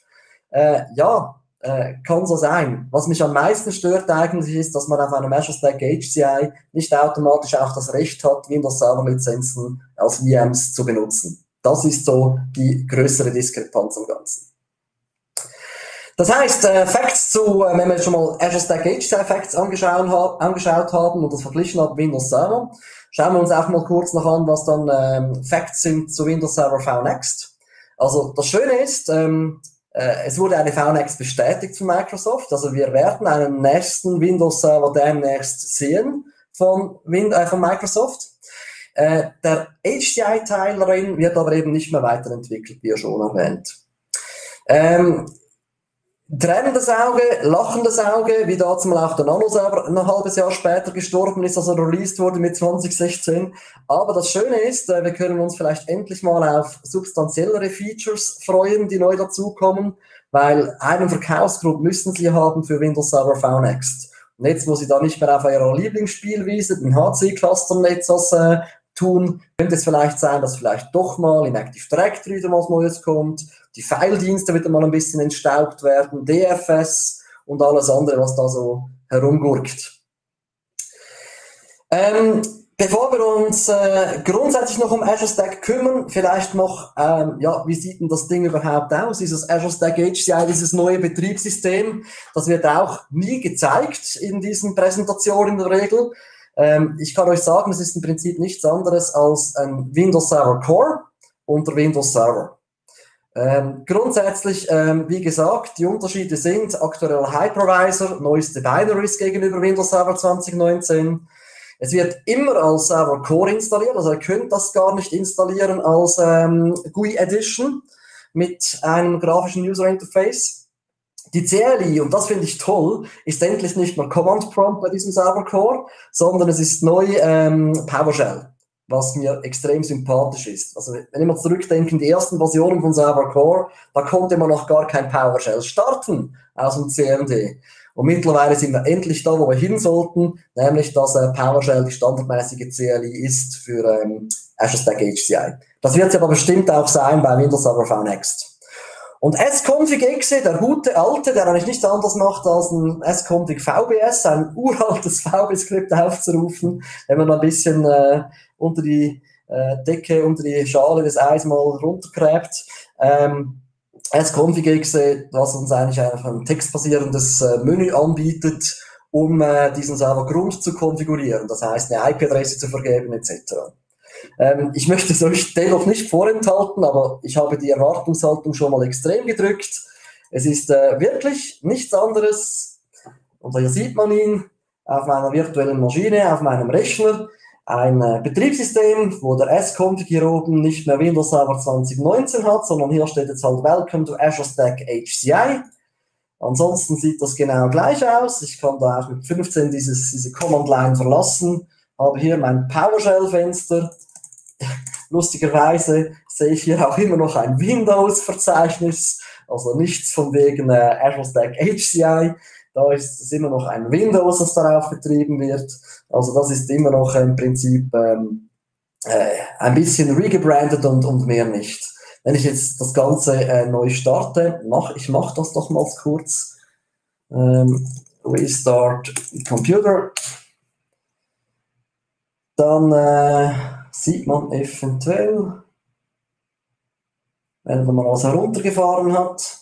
Kann so sein. Was mich am meisten stört eigentlich ist, dass man auf einem Azure Stack HCI nicht automatisch auch das Recht hat, Windows Server Lizenzen als VMs zu benutzen. Das ist so die größere Diskrepanz am Ganzen. Das heißt, Facts wenn wir schon mal Azure Stack HCI Facts angeschaut haben und das verglichen haben mit Windows Server, schauen wir uns auch mal kurz noch an, was dann Facts sind zu Windows Server VNext. Also das Schöne ist, es wurde eine VNext bestätigt von Microsoft, also wir werden einen nächsten Windows Server demnächst sehen von Microsoft. Der HCI-Teil darin wird aber eben nicht mehr weiterentwickelt, wie schon erwähnt. Tränendes Auge, lachendes Auge, wie dazu mal auch der Nano-Server ein halbes Jahr später gestorben ist, als er released wurde mit 2016. Aber das Schöne ist, wir können uns vielleicht endlich mal auf substanziellere Features freuen, die neu dazukommen, weil einen Verkaufsgrund müssen sie haben für Windows Server VNext. Und jetzt, wo sie da nicht mehr auf ihrer Lieblingsspielwiese, den HCI-Cluster-Netz tun, könnte es vielleicht sein, dass vielleicht doch mal im Active Directory wieder was Neues kommt, die File-Dienste wieder mal ein bisschen entstaubt werden, DFS und alles andere, was da so herumgurkt. Bevor wir uns grundsätzlich noch um Azure Stack kümmern, vielleicht noch, wie sieht denn das Ding überhaupt aus? Dieses Azure Stack HCI, dieses neue Betriebssystem, das wird auch nie gezeigt in diesen Präsentationen in der Regel. Ich kann euch sagen, es ist im Prinzip nichts anderes als ein Windows Server Core unter Windows Server. Grundsätzlich, wie gesagt, die Unterschiede sind aktueller Hypervisor, neueste Binaries gegenüber Windows Server 2019. Es wird immer als Server Core installiert, also ihr könnt das gar nicht installieren als GUI Edition mit einem grafischen User Interface. Die CLI, und das finde ich toll, ist endlich nicht mehr Command Prompt bei diesem Server Core, sondern es ist neu PowerShell, was mir extrem sympathisch ist. Also wenn ich mal zurückdenke, die ersten Versionen von Server Core, da konnte man noch gar kein PowerShell starten aus dem CMD. Und mittlerweile sind wir endlich da, wo wir hin sollten, nämlich dass PowerShell die standardmäßige CLI ist für Azure Stack HCI. Das wird es aber bestimmt auch sein bei Windows Server VNext. Und sconfig.exe, der gute alte, der eigentlich nichts anderes macht als ein sconfig VBS, ein uraltes VB-Skript aufzurufen, wenn man ein bisschen unter die Decke, unter die Schale des Eis mal runtergräbt. sconfig.exe, was uns eigentlich einfach ein textbasierendes Menü anbietet, um diesen Servergrund zu konfigurieren. Das heißt, eine IP-Adresse zu vergeben, etc. Ich möchte es euch dennoch nicht vorenthalten, aber ich habe die Erwartungshaltung schon mal extrem gedrückt. Es ist wirklich nichts anderes, und hier sieht man ihn auf meiner virtuellen Maschine, auf meinem Rechner, ein Betriebssystem, wo der sconfig hier oben nicht mehr Windows Server 2019 hat, sondern hier steht jetzt halt Welcome to Azure Stack HCI. Ansonsten sieht das genau gleich aus. Ich kann da auch mit 15 diese Command-Line verlassen, habe hier mein PowerShell-Fenster. Lustigerweise sehe ich hier auch immer noch ein Windows-Verzeichnis, also nichts von wegen Azure Stack HCI. Da ist es immer noch ein Windows, das darauf betrieben wird. Also das ist immer noch im Prinzip ein bisschen regebrandet und mehr nicht. Wenn ich jetzt das Ganze neu starte, ich mache das doch mal kurz. Restart Computer. Dann sieht man eventuell, wenn man was heruntergefahren hat.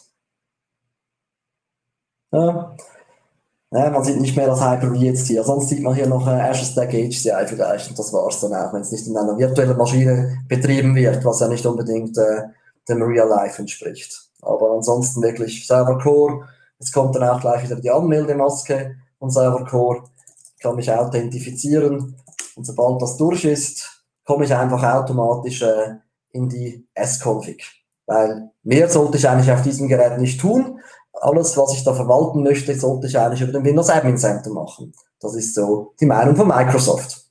Ja, man sieht nicht mehr das Hyper-V jetzt hier. Sonst sieht man hier noch Azure Stack HCI vielleicht. Und das war es dann auch, wenn es nicht in einer virtuellen Maschine betrieben wird, was ja nicht unbedingt dem Real Life entspricht. Aber ansonsten wirklich Server Core. Jetzt kommt dann auch gleich wieder die Anmeldemaske von Server Core. Ich kann mich authentifizieren. Und sobald das durch ist, komme ich einfach automatisch in die sconfig. Weil mehr sollte ich eigentlich auf diesem Gerät nicht tun. Alles, was ich da verwalten möchte, sollte ich eigentlich über den Windows Admin Center machen. Das ist so die Meinung von Microsoft.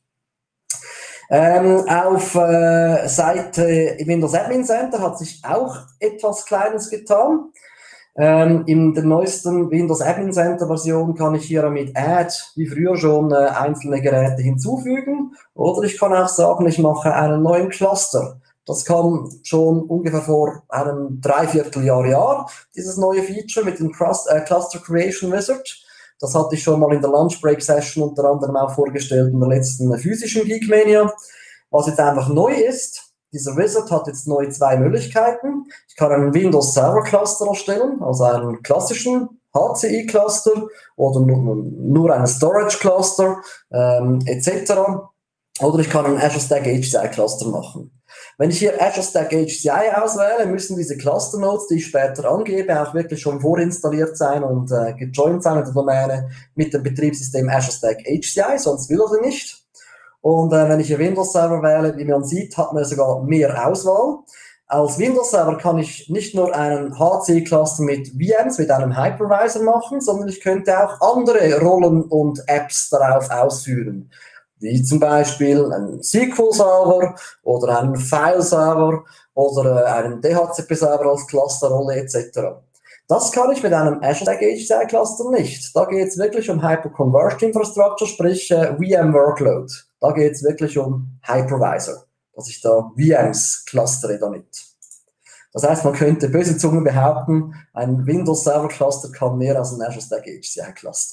Auf Seite Windows Admin Center hat sich auch etwas Kleines getan. In der neuesten Windows Admin Center Version kann ich hier mit Add, wie früher schon, einzelne Geräte hinzufügen. Oder ich kann auch sagen, ich mache einen neuen Cluster. Das kam schon ungefähr vor einem Dreivierteljahr, dieses neue Feature mit dem Cluster Creation Wizard. Das hatte ich schon mal in der Lunch Break Session unter anderem auch vorgestellt in der letzten physischen Geekmania. Was jetzt einfach neu ist, dieser Wizard hat jetzt neu zwei Möglichkeiten. Ich kann einen Windows Server Cluster erstellen, also einen klassischen HCI Cluster oder nur einen Storage Cluster etc. Oder ich kann einen Azure Stack HCI Cluster machen. Wenn ich hier Azure Stack HCI auswähle, müssen diese Cluster Nodes, die ich später angebe, auch wirklich schon vorinstalliert sein und gejoint sein in der Domäne mit dem Betriebssystem Azure Stack HCI, sonst will er sie nicht. Und wenn ich hier Windows Server wähle, wie man sieht, hat man sogar mehr Auswahl. Als Windows Server kann ich nicht nur einen HCI-Cluster mit VMs, mit einem Hypervisor machen, sondern ich könnte auch andere Rollen und Apps darauf ausführen. Wie zum Beispiel einen SQL-Server oder einen File-Server oder einen DHCP-Server als Clusterrolle etc. Das kann ich mit einem Azure Stack HCI Cluster nicht. Da geht es wirklich um Hyper-Converged Infrastructure, sprich VM-Workload. Da geht es wirklich um Hypervisor, dass ich da VMs clustere damit. Das heißt, man könnte böse Zungen behaupten, ein Windows Server Cluster kann mehr als ein Azure Stack HCI Cluster.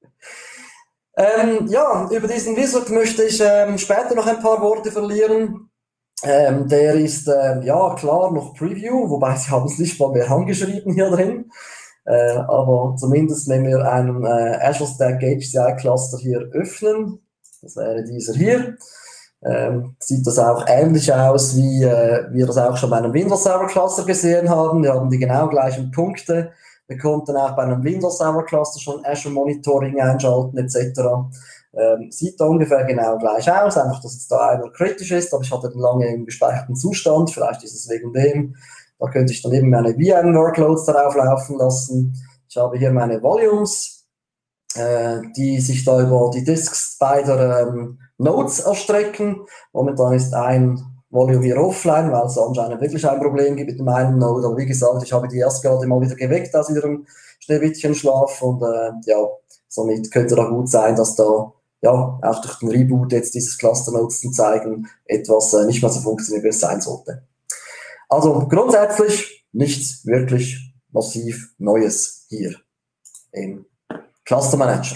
Ja, über diesen Wizard möchte ich später noch ein paar Worte verlieren. Der ist, ja klar, noch Preview, wobei sie haben es nicht mal mehr angeschrieben hier drin. Aber zumindest, wenn wir einen Azure Stack HCI Cluster hier öffnen, das wäre dieser hier, sieht das auch ähnlich aus, wie wir das auch schon bei einem Windows Server Cluster gesehen haben. Wir haben die genau gleichen Punkte. Wir konnten auch bei einem Windows Server Cluster schon Azure Monitoring einschalten etc. Sieht da ungefähr genau gleich aus, einfach, dass jetzt da einmal kritisch ist, aber ich hatte den lange im gespeicherten Zustand, vielleicht ist es wegen dem. Da könnte ich dann eben meine VM-Workloads darauf laufen lassen. Ich habe hier meine Volumes, die sich da über die Disks beider Nodes erstrecken. Momentan ist ein Volume hier offline, weil es anscheinend wirklich ein Problem gibt mit dem einen Node. Aber wie gesagt, ich habe die erst gerade mal wieder geweckt aus ihrem Schneewittchenschlaf und ja, somit könnte da gut sein, dass da ja auch durch den Reboot jetzt dieses Cluster-Nodes zu zeigen, etwas nicht mehr so funktioniert, wie es sein sollte. Also grundsätzlich nichts wirklich massiv Neues hier im Cluster Manager.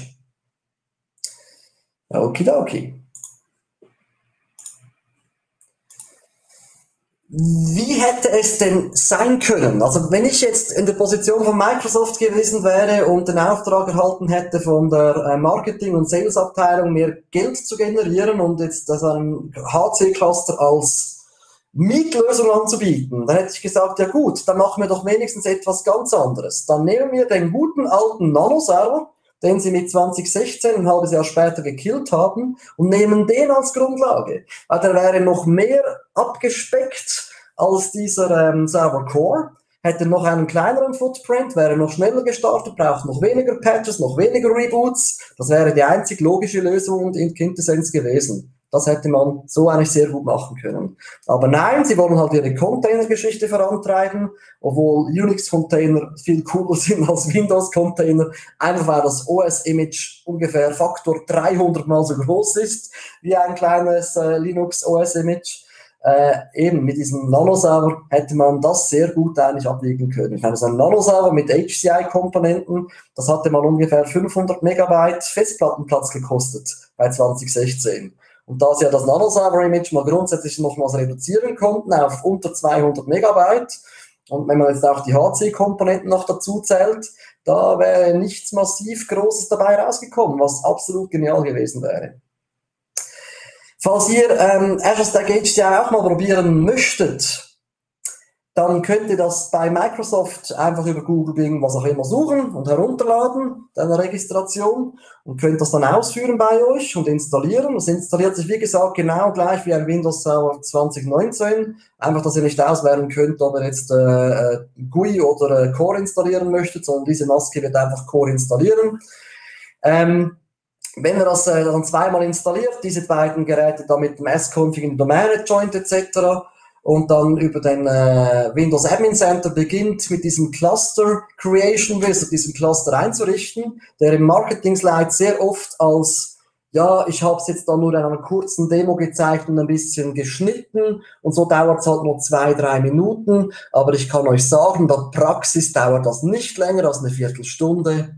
Okidoki. Wie hätte es denn sein können? Also wenn ich jetzt in der Position von Microsoft gewesen wäre und den Auftrag erhalten hätte von der Marketing- und Sales-Abteilung, mehr Geld zu generieren und jetzt das einen HC-Cluster als Mietlösung anzubieten, dann hätte ich gesagt, ja gut, dann machen wir doch wenigstens etwas ganz anderes. Dann nehmen wir den guten alten Nano-Server, den sie mit 2016 ein halbes Jahr später gekillt haben, und nehmen den als Grundlage. Weil der wäre noch mehr abgespeckt als dieser Server Core, hätte noch einen kleineren Footprint, wäre noch schneller gestartet, braucht noch weniger Patches, noch weniger Reboots. Das wäre die einzig logische Lösung in Quintessenz gewesen. Das hätte man so eigentlich sehr gut machen können. Aber nein, sie wollen halt ihre Container-Geschichte vorantreiben, obwohl Unix-Container viel cooler sind als Windows-Container, einfach weil das OS-Image ungefähr Faktor 300 mal so groß ist wie ein kleines Linux-OS-Image. Eben mit diesem Nano-Server hätte man das sehr gut eigentlich abwiegen können. Ich meine, so ein Nano-Server mit HCI-Komponenten, das hatte mal ungefähr 500 Megabyte Festplattenplatz gekostet bei 2016. Und da sie ja das Nano-Server-Image mal grundsätzlich nochmals reduzieren konnten auf unter 200 Megabyte, und wenn man jetzt auch die HC-Komponenten noch dazu zählt, da wäre nichts massiv Großes dabei rausgekommen, was absolut genial gewesen wäre. Falls ihr Azure Stack HCI auch mal probieren möchtet, dann könnt ihr das bei Microsoft einfach über Google Bing was auch immer suchen und herunterladen, deine Registration, und könnt das dann ausführen bei euch und installieren. Es installiert sich, wie gesagt, genau gleich wie ein Windows Server 2019. Einfach, dass ihr nicht auswählen könnt, ob ihr jetzt GUI oder Core installieren möchtet, sondern diese Maske wird einfach Core installieren. Wenn ihr das dann zweimal installiert, diese beiden Geräte dann mit dem S-Config in Domain Joint etc., und dann über den Windows Admin Center beginnt mit diesem Cluster Creation Wizard, diesen Cluster einzurichten, der im Marketing Slide sehr oft als, ja, ich habe es jetzt dann nur in einer kurzen Demo gezeigt und ein bisschen geschnitten und so dauert es halt nur 2-3 Minuten, aber ich kann euch sagen, in der Praxis dauert das nicht länger als eine Viertelstunde.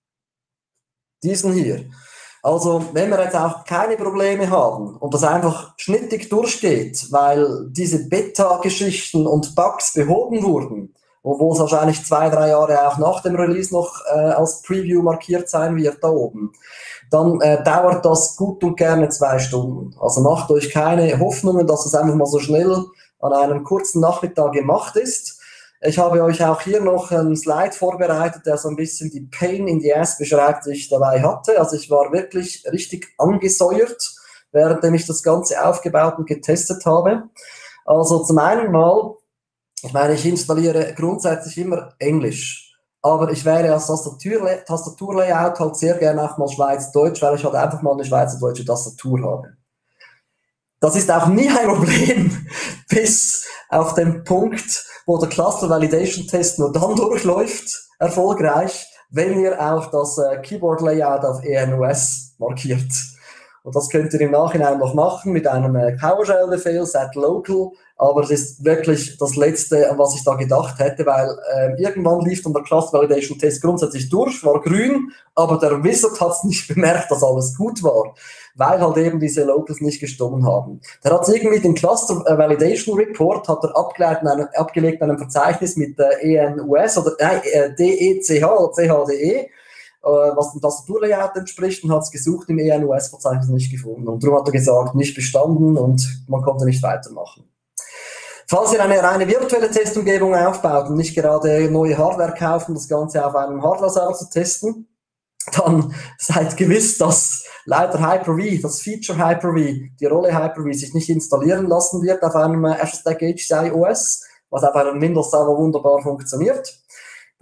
Diesen hier. Also, wenn wir jetzt auch keine Probleme haben und das einfach schnittig durchgeht, weil diese Beta-Geschichten und Bugs behoben wurden, obwohl es wahrscheinlich 2-3 Jahre auch nach dem Release noch als Preview markiert sein wird da oben, dann dauert das gut und gerne 2 Stunden. Also macht euch keine Hoffnungen, dass es einfach mal so schnell an einem kurzen Nachmittag gemacht ist. Ich habe euch auch hier noch einen Slide vorbereitet, der so ein bisschen die Pain in the Ass beschreibt, die ich dabei hatte. Also ich war wirklich richtig angesäuert, währenddem ich das Ganze aufgebaut und getestet habe. Also zum einen mal, ich meine, ich installiere grundsätzlich immer Englisch, aber ich wähle als Tastaturlayout halt sehr gerne auch mal Schweizerdeutsch, weil ich halt einfach mal eine schweizerdeutsche Tastatur habe. Das ist auch nie ein Problem, bis auf den Punkt, wo der Cluster Validation Test nur dann durchläuft, erfolgreich, wenn ihr auch das Keyboard Layout auf ENOS markiert. Und das könnt ihr im Nachhinein noch machen mit einem PowerShell-Befehl, set local, aber es ist wirklich das Letzte, an was ich da gedacht hätte, weil irgendwann lief dann der Cluster Validation Test grundsätzlich durch, war grün, aber der Wizard hat es nicht bemerkt, dass alles gut war, weil halt eben diese Locals nicht gestimmt haben. Der hat irgendwie den Cluster Validation Report hat er abgelegt in einem Verzeichnis mit ENUS oder DECH oder CHDE, was dem Tastaturlayout entspricht, und hat es gesucht im ENUS-Verzeichnis nicht gefunden. Und darum hat er gesagt, nicht bestanden und man konnte nicht weitermachen. Falls ihr eine reine virtuelle Testumgebung aufbaut und nicht gerade neue Hardware kauft, um das Ganze auf einem Hardware-Server zu testen, dann seid gewiss, dass leider Hyper-V, das Feature Hyper-V, die Rolle Hyper-V sich nicht installieren lassen wird auf einem Azure Stack HCI OS, was auf einem Windows-Server wunderbar funktioniert.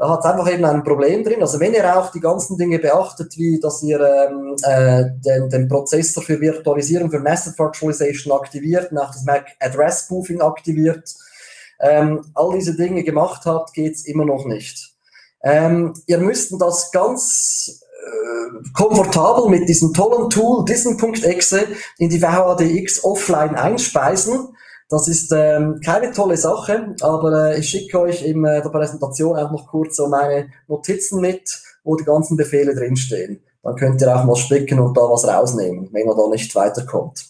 Da hat es einfach eben ein Problem drin. Also wenn ihr auch die ganzen Dinge beachtet, wie dass ihr den Prozessor für Virtualisierung, für Nested Virtualization aktiviert, und auch das MAC Address Spoofing aktiviert, all diese Dinge gemacht habt, geht's immer noch nicht. Ihr müsst das ganz komfortabel mit diesem tollen Tool Dissen.exe in die VHDX offline einspeisen. Das ist keine tolle Sache, aber ich schicke euch in der Präsentation auch noch kurz so meine Notizen mit, wo die ganzen Befehle drinstehen. Dann könnt ihr auch mal spicken und da was rausnehmen, wenn ihr da nicht weiterkommt.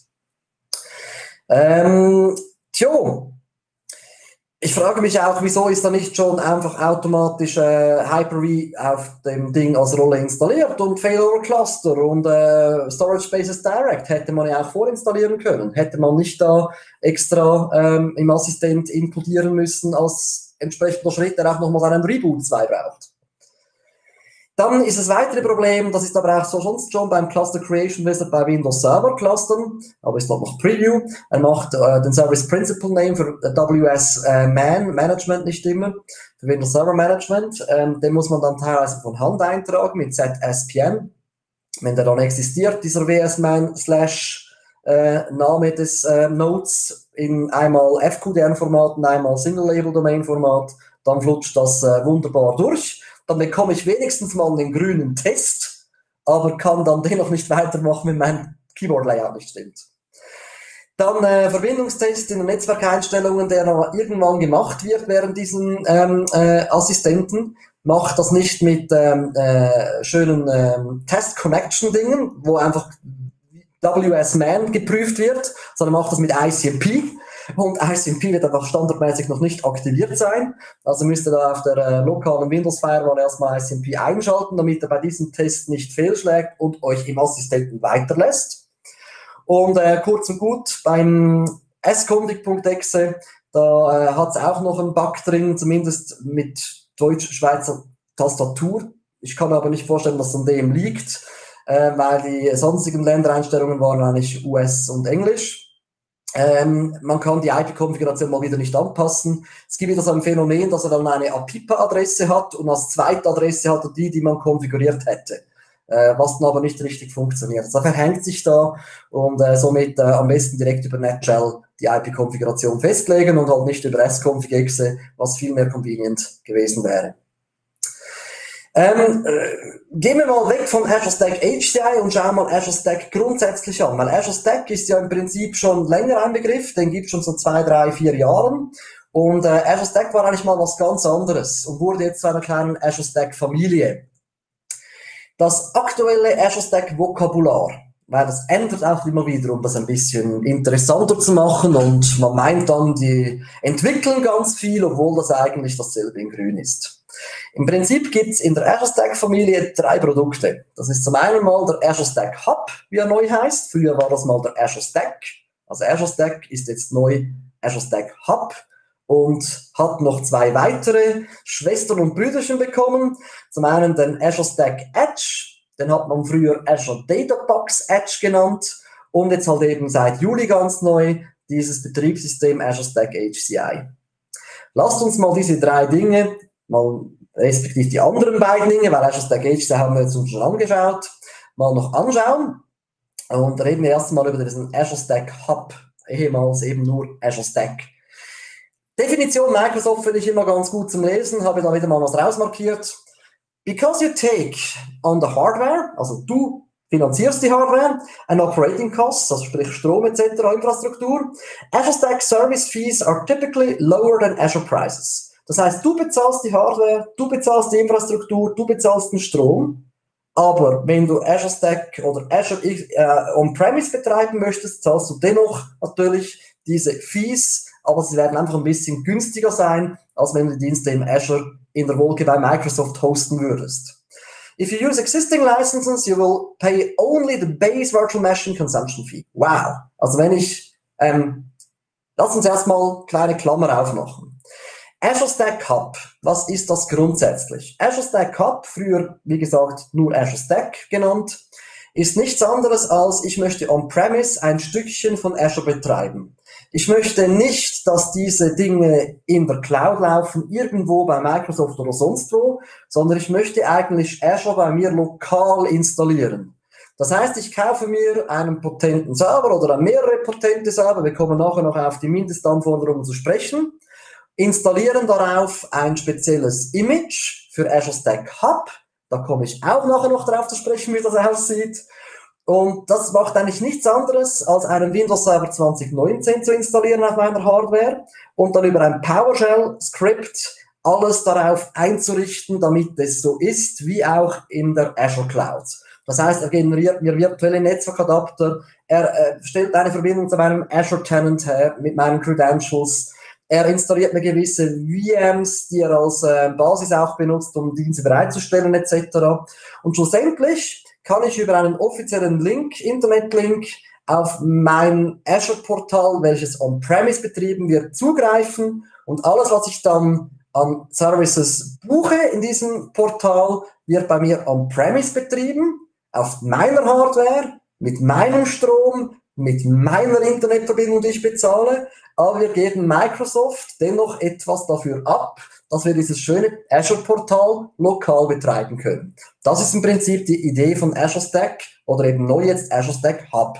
Ich frage mich auch, wieso ist da nicht schon einfach automatisch Hyper-V auf dem Ding als Rolle installiert und Failover Cluster und Storage Spaces Direct hätte man ja auch vorinstallieren können. Hätte man nicht da extra im Assistent inkludieren müssen als entsprechender Schritt, der auch nochmal einen Reboot 2 braucht. Dann ist das weitere Problem, das ist aber auch so sonst schon beim Cluster Creation Wizard bei Windows Server Clustern, aber ist dort noch Preview. Er macht den Service Principal Name für WS Management nicht immer, für Windows Server Management. Den muss man dann teilweise von Hand eintragen mit ZSPN. Wenn der dann existiert, dieser WS-Man / Name des Nodes in einmal FQDN-Format und einmal Single-Label-Domain-Format, dann flutscht das wunderbar durch. Dann bekomme ich wenigstens mal einen grünen Test, aber kann dann dennoch nicht weitermachen, wenn mein Keyboard-Layout nicht stimmt. Dann Verbindungstest in den Netzwerkeinstellungen, der noch irgendwann gemacht wird während diesen Assistenten. Macht das nicht mit schönen Test-Connection-Dingen, wo einfach WS-Man geprüft wird, sondern macht das mit ICMP. Und ICMP wird einfach standardmäßig noch nicht aktiviert sein. Also müsst ihr da auf der lokalen Windows-Firewall erstmal ICMP einschalten, damit er bei diesem Test nicht fehlschlägt und euch im Assistenten weiterlässt. Und kurz und gut, beim sconfig.exe, da hat es auch noch einen Bug drin, zumindest mit Deutsch-Schweizer Tastatur. Ich kann mir aber nicht vorstellen, dass es an dem liegt, weil die sonstigen Ländereinstellungen waren eigentlich US und Englisch. Man kann die IP-Konfiguration mal wieder nicht anpassen. Es gibt wieder so ein Phänomen, dass er dann eine APIPA-Adresse hat und als zweite Adresse hat er die man konfiguriert hätte. Was dann aber nicht richtig funktioniert. Das verhängt sich da und somit am besten direkt über NetShell die IP-Konfiguration festlegen und halt nicht über sconfig.exe, was viel mehr convenient gewesen wäre. Gehen wir mal weg von Azure Stack HCI und schauen mal Azure Stack grundsätzlich an, weil Azure Stack ist ja im Prinzip schon länger ein Begriff, den gibt es schon so 2, 3, 4 Jahren und Azure Stack war eigentlich mal was ganz anderes und wurde jetzt zu einer kleinen Azure Stack Familie. Das aktuelle Azure Stack Vokabular, weil das ändert auch immer wieder, um das ein bisschen interessanter zu machen und man meint dann, die entwickeln ganz viel, obwohl das eigentlich dasselbe in grün ist. Im Prinzip gibt es in der Azure Stack Familie 3 Produkte. Das ist zum einen mal der Azure Stack Hub, wie er neu heißt. Früher war das mal der Azure Stack. Also Azure Stack ist jetzt neu Azure Stack Hub und hat noch 2 weitere Schwestern und Brüderchen bekommen. Zum einen den Azure Stack Edge, den hat man früher Azure Databox Edge genannt und jetzt halt eben seit Juli ganz neu dieses Betriebssystem Azure Stack HCI. Lasst uns mal diese 3 Dinge, mal respektive die anderen beiden Dinge, weil Azure Stack HCI haben wir jetzt uns schon angeschaut, mal noch anschauen und reden wir erstmal über diesen Azure Stack Hub, ehemals eben nur Azure Stack. Definition Microsoft finde ich immer ganz gut zum Lesen, habe da wieder mal was rausmarkiert. Because you take on the hardware, also du finanzierst die Hardware, and operating costs, also sprich Strom etc., Infrastruktur, Azure Stack Service Fees are typically lower than Azure Prices. Das heißt, du bezahlst die Hardware, du bezahlst die Infrastruktur, du bezahlst den Strom, aber wenn du Azure Stack oder Azure On-Premise betreiben möchtest, zahlst du dennoch natürlich diese Fees, aber sie werden einfach ein bisschen günstiger sein, als wenn du die Dienste im Azure in der Wolke bei Microsoft hosten würdest. If you use existing licenses, you will pay only the base virtual machine consumption fee. Wow! Also wenn ich, lass uns erstmal kleine Klammer aufmachen. Azure Stack Hub, was ist das grundsätzlich? Azure Stack Hub, früher, wie gesagt, nur Azure Stack genannt, ist nichts anderes als, ich möchte on-premise ein Stückchen von Azure betreiben. Ich möchte nicht, dass diese Dinge in der Cloud laufen, irgendwo bei Microsoft oder sonst wo, sondern ich möchte eigentlich Azure bei mir lokal installieren. Das heißt, ich kaufe mir einen potenten Server oder mehrere potente Server, wir kommen nachher noch auf die Mindestanforderungen zu sprechen, installieren darauf ein spezielles Image für Azure Stack Hub, da komme ich auch nachher noch drauf zu sprechen, wie das aussieht. Und das macht eigentlich nichts anderes, als einen Windows Server 2019 zu installieren auf meiner Hardware und dann über ein PowerShell-Skript alles darauf einzurichten, damit es so ist, wie auch in der Azure Cloud. Das heißt, er generiert mir virtuelle Netzwerkadapter, er stellt eine Verbindung zu meinem Azure Tenant her mit meinen Credentials, er installiert mir gewisse VMs, die er als Basis auch benutzt, um Dienste bereitzustellen etc. Und schlussendlich kann ich über einen offiziellen Link, Internetlink, auf mein Azure-Portal, welches on-premise betrieben wird, zugreifen und alles, was ich dann an Services buche in diesem Portal, wird bei mir on-premise betrieben, auf meiner Hardware, mit meinem Strom, mit meiner Internetverbindung, die ich bezahle, aber wir geben Microsoft dennoch etwas dafür ab, dass wir dieses schöne Azure-Portal lokal betreiben können. Das ist im Prinzip die Idee von Azure Stack oder eben neu jetzt Azure Stack Hub.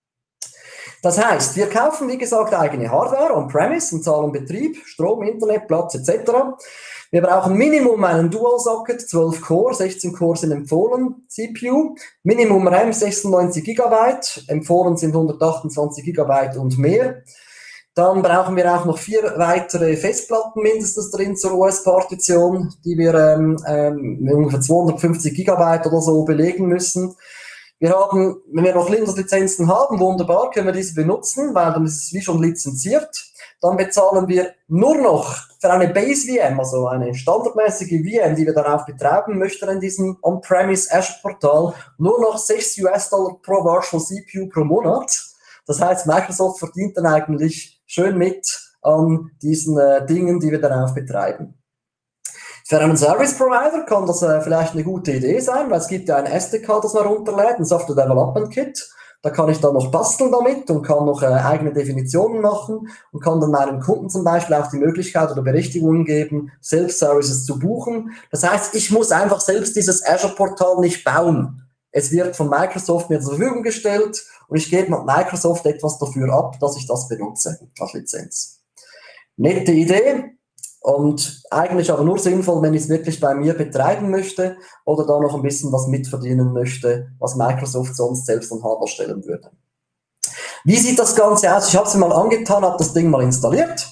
Das heißt, wir kaufen, wie gesagt, eigene Hardware on-premise und zahlen Betrieb, Strom, Internet, Platz etc. Wir brauchen Minimum einen Dual-Socket, 12 Core, 16 Core sind empfohlen, CPU, Minimum RAM 96 GB, empfohlen sind 128 GB und mehr. Dann brauchen wir auch noch 4 weitere Festplatten mindestens drin zur OS-Partition, die wir ungefähr 250 GB oder so belegen müssen. Wir haben, wenn wir noch Linux-Lizenzen haben, wunderbar, können wir diese benutzen, weil dann ist es wie schon lizenziert. Dann bezahlen wir nur noch für eine Base-VM, also eine standardmäßige VM, die wir darauf betreiben möchten in diesem On-Premise Azure-Portal, nur noch $6 pro Virtual CPU pro Monat. Das heißt, Microsoft verdient dann eigentlich schön mit an diesen Dingen, die wir darauf betreiben. Für einen Service Provider kann das vielleicht eine gute Idee sein, weil es gibt ja ein SDK, das man runterlädt, ein Software Development Kit. Da kann ich dann noch basteln damit und kann noch eigene Definitionen machen und kann dann meinem Kunden zum Beispiel auch die Möglichkeit oder Berechtigungen geben, Self-Services zu buchen. Das heißt, ich muss einfach selbst dieses Azure-Portal nicht bauen. Es wird von Microsoft mir zur Verfügung gestellt und ich gebe mit Microsoft etwas dafür ab, dass ich das benutze als Lizenz. Nette Idee und eigentlich aber nur sinnvoll, wenn ich es wirklich bei mir betreiben möchte oder da noch ein bisschen was mitverdienen möchte, was Microsoft sonst selbst an Hardware stellen würde. Wie sieht das Ganze aus? Ich habe es mir mal angetan, habe das Ding mal installiert.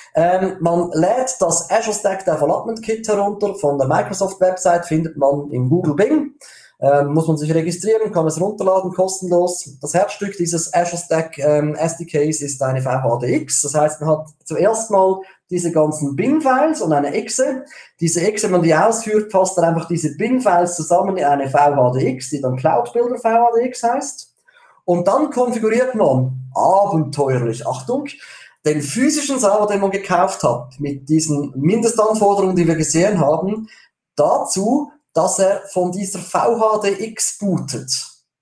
Man lädt das Azure Stack Development Kit herunter von der Microsoft-Website, findet man im Google Bing. Muss man sich registrieren, kann es runterladen, kostenlos. Das Herzstück dieses Azure Stack SDKs ist eine VHDX. Das heißt, man hat zuerst mal diese ganzen Bin-Files und eine Exe. Diese Exe, wenn man die ausführt, fasst dann einfach diese Bin-Files zusammen in eine VHDX, die dann Cloud Builder VHDX heißt. Und dann konfiguriert man abenteuerlich, Achtung, den physischen Server, den man gekauft hat, mit diesen Mindestanforderungen, die wir gesehen haben, dazu, dass er von dieser VHDX bootet,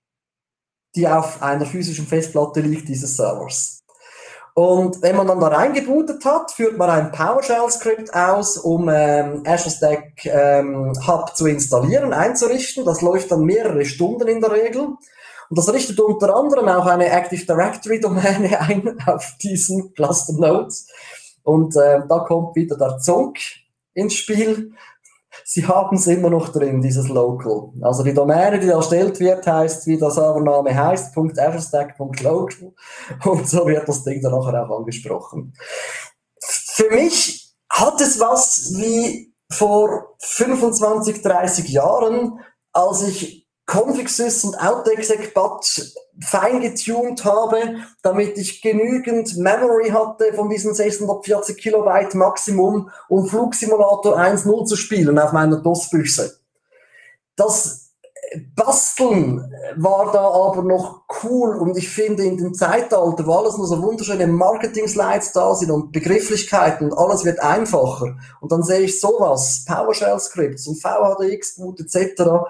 die auf einer physischen Festplatte liegt, dieses Servers. Und wenn man dann da reingebootet hat, führt man ein PowerShell-Skript aus, um Azure Stack Hub zu installieren, einzurichten. Das läuft dann mehrere Stunden in der Regel. Und das richtet unter anderem auch eine Active Directory-Domäne ein auf diesen Cluster Nodes. Und da kommt wieder der Zonk ins Spiel. Sie haben es immer noch drin, dieses Local. Also die Domäne, die da erstellt wird, heißt, wie der Servername heißt, .azurestack.local. Und so wird das Ding dann nachher auch angesprochen. Für mich hat es was wie vor 25, 30 Jahren, als ich Configsys und OutExec-Bat fein getuned habe, damit ich genügend Memory hatte von diesen 640 Kilobyte Maximum, um Flugsimulator 1.0 zu spielen auf meiner DOS-Büchse. Das Basteln war da aber noch cool und ich finde in dem Zeitalter, wo alles nur so wunderschöne Marketing-Slides da sind und Begrifflichkeiten und alles wird einfacher und dann sehe ich sowas, PowerShell-Scripts und VHDX-Boot etc.,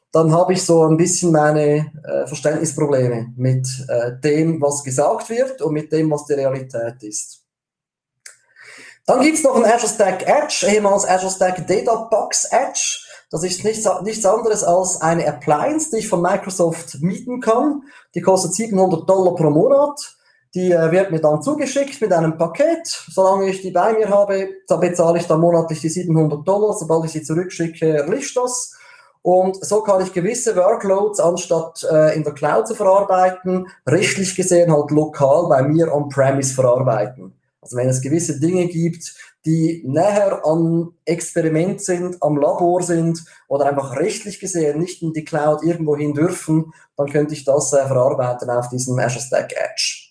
dann habe ich so ein bisschen meine Verständnisprobleme mit dem, was gesagt wird und mit dem, was die Realität ist. Dann gibt es noch ein Azure Stack Edge, ehemals Azure Stack Databox Edge. Das ist nichts anderes als eine Appliance, die ich von Microsoft mieten kann. Die kostet $700 pro Monat. Die wird mir dann zugeschickt mit einem Paket. Solange ich die bei mir habe, da bezahle ich dann monatlich die $700. Sobald ich sie zurückschicke, erlischt das. Und so kann ich gewisse Workloads, anstatt in der Cloud zu verarbeiten, rechtlich gesehen halt lokal bei mir on-premise verarbeiten. Also wenn es gewisse Dinge gibt, die näher am Experiment sind, am Labor sind oder einfach rechtlich gesehen nicht in die Cloud irgendwo hin dürfen, dann könnte ich das verarbeiten auf diesem Azure Stack Edge.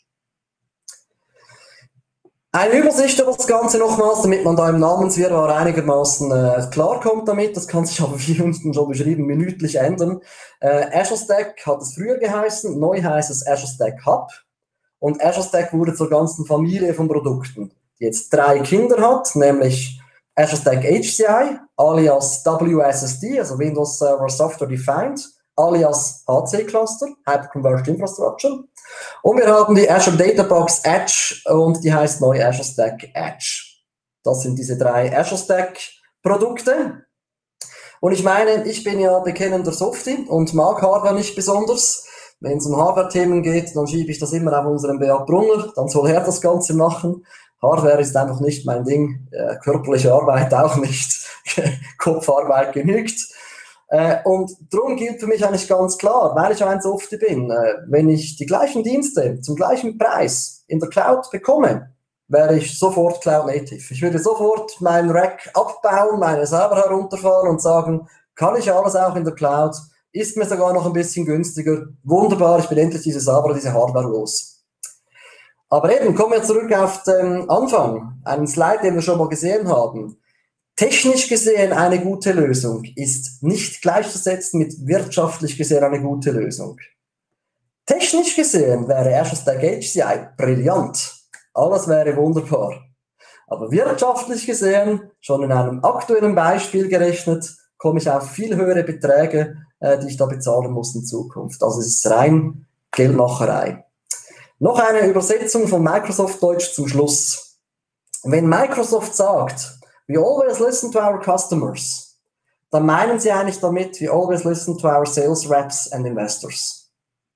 Eine Übersicht über das Ganze nochmals, damit man da im Namenswirrwarr einigermaßen klarkommt damit. Das kann sich aber wie unten schon beschrieben minütlich ändern. Azure Stack hat es früher geheißen, neu heißt es Azure Stack Hub. Und Azure Stack wurde zur ganzen Familie von Produkten, die jetzt 3 Kinder hat, nämlich Azure Stack HCI, alias WSSD, also Windows Server Software Defined, alias HC Cluster, Hyperconverged Infrastructure. Und wir haben die Azure Databox Edge und die heißt neu Azure Stack Edge. Das sind diese 3 Azure Stack Produkte. Und ich meine, ich bin ja bekennender Softie und mag Hardware nicht besonders. Wenn es um Hardware-Themen geht, dann schiebe ich das immer auf unseren Beat Brunner, dann soll er das Ganze machen. Hardware ist einfach nicht mein Ding, körperliche Arbeit auch nicht, Kopfarbeit genügt. Und darum gilt für mich eigentlich ganz klar, weil ich ein Softie bin, wenn ich die gleichen Dienste zum gleichen Preis in der Cloud bekomme, wäre ich sofort Cloud Native. Ich würde sofort meinen Rack abbauen, meine Server herunterfahren und sagen, kann ich alles auch in der Cloud, ist mir sogar noch ein bisschen günstiger, wunderbar, ich bin endlich diese Server, diese Hardware los. Aber eben, kommen wir zurück auf den Anfang, einen Slide, den wir schon mal gesehen haben. Technisch gesehen eine gute Lösung ist nicht gleichzusetzen mit wirtschaftlich gesehen eine gute Lösung. Technisch gesehen wäre Azure Stack HCI brillant. Alles wäre wunderbar. Aber wirtschaftlich gesehen, schon in einem aktuellen Beispiel gerechnet, komme ich auf viel höhere Beträge, die ich da bezahlen muss in Zukunft. Also es ist rein Geldmacherei. Noch eine Übersetzung von Microsoft Deutsch zum Schluss. Wenn Microsoft sagt, we always listen to our customers, dann meinen sie eigentlich damit, we always listen to our sales reps and investors.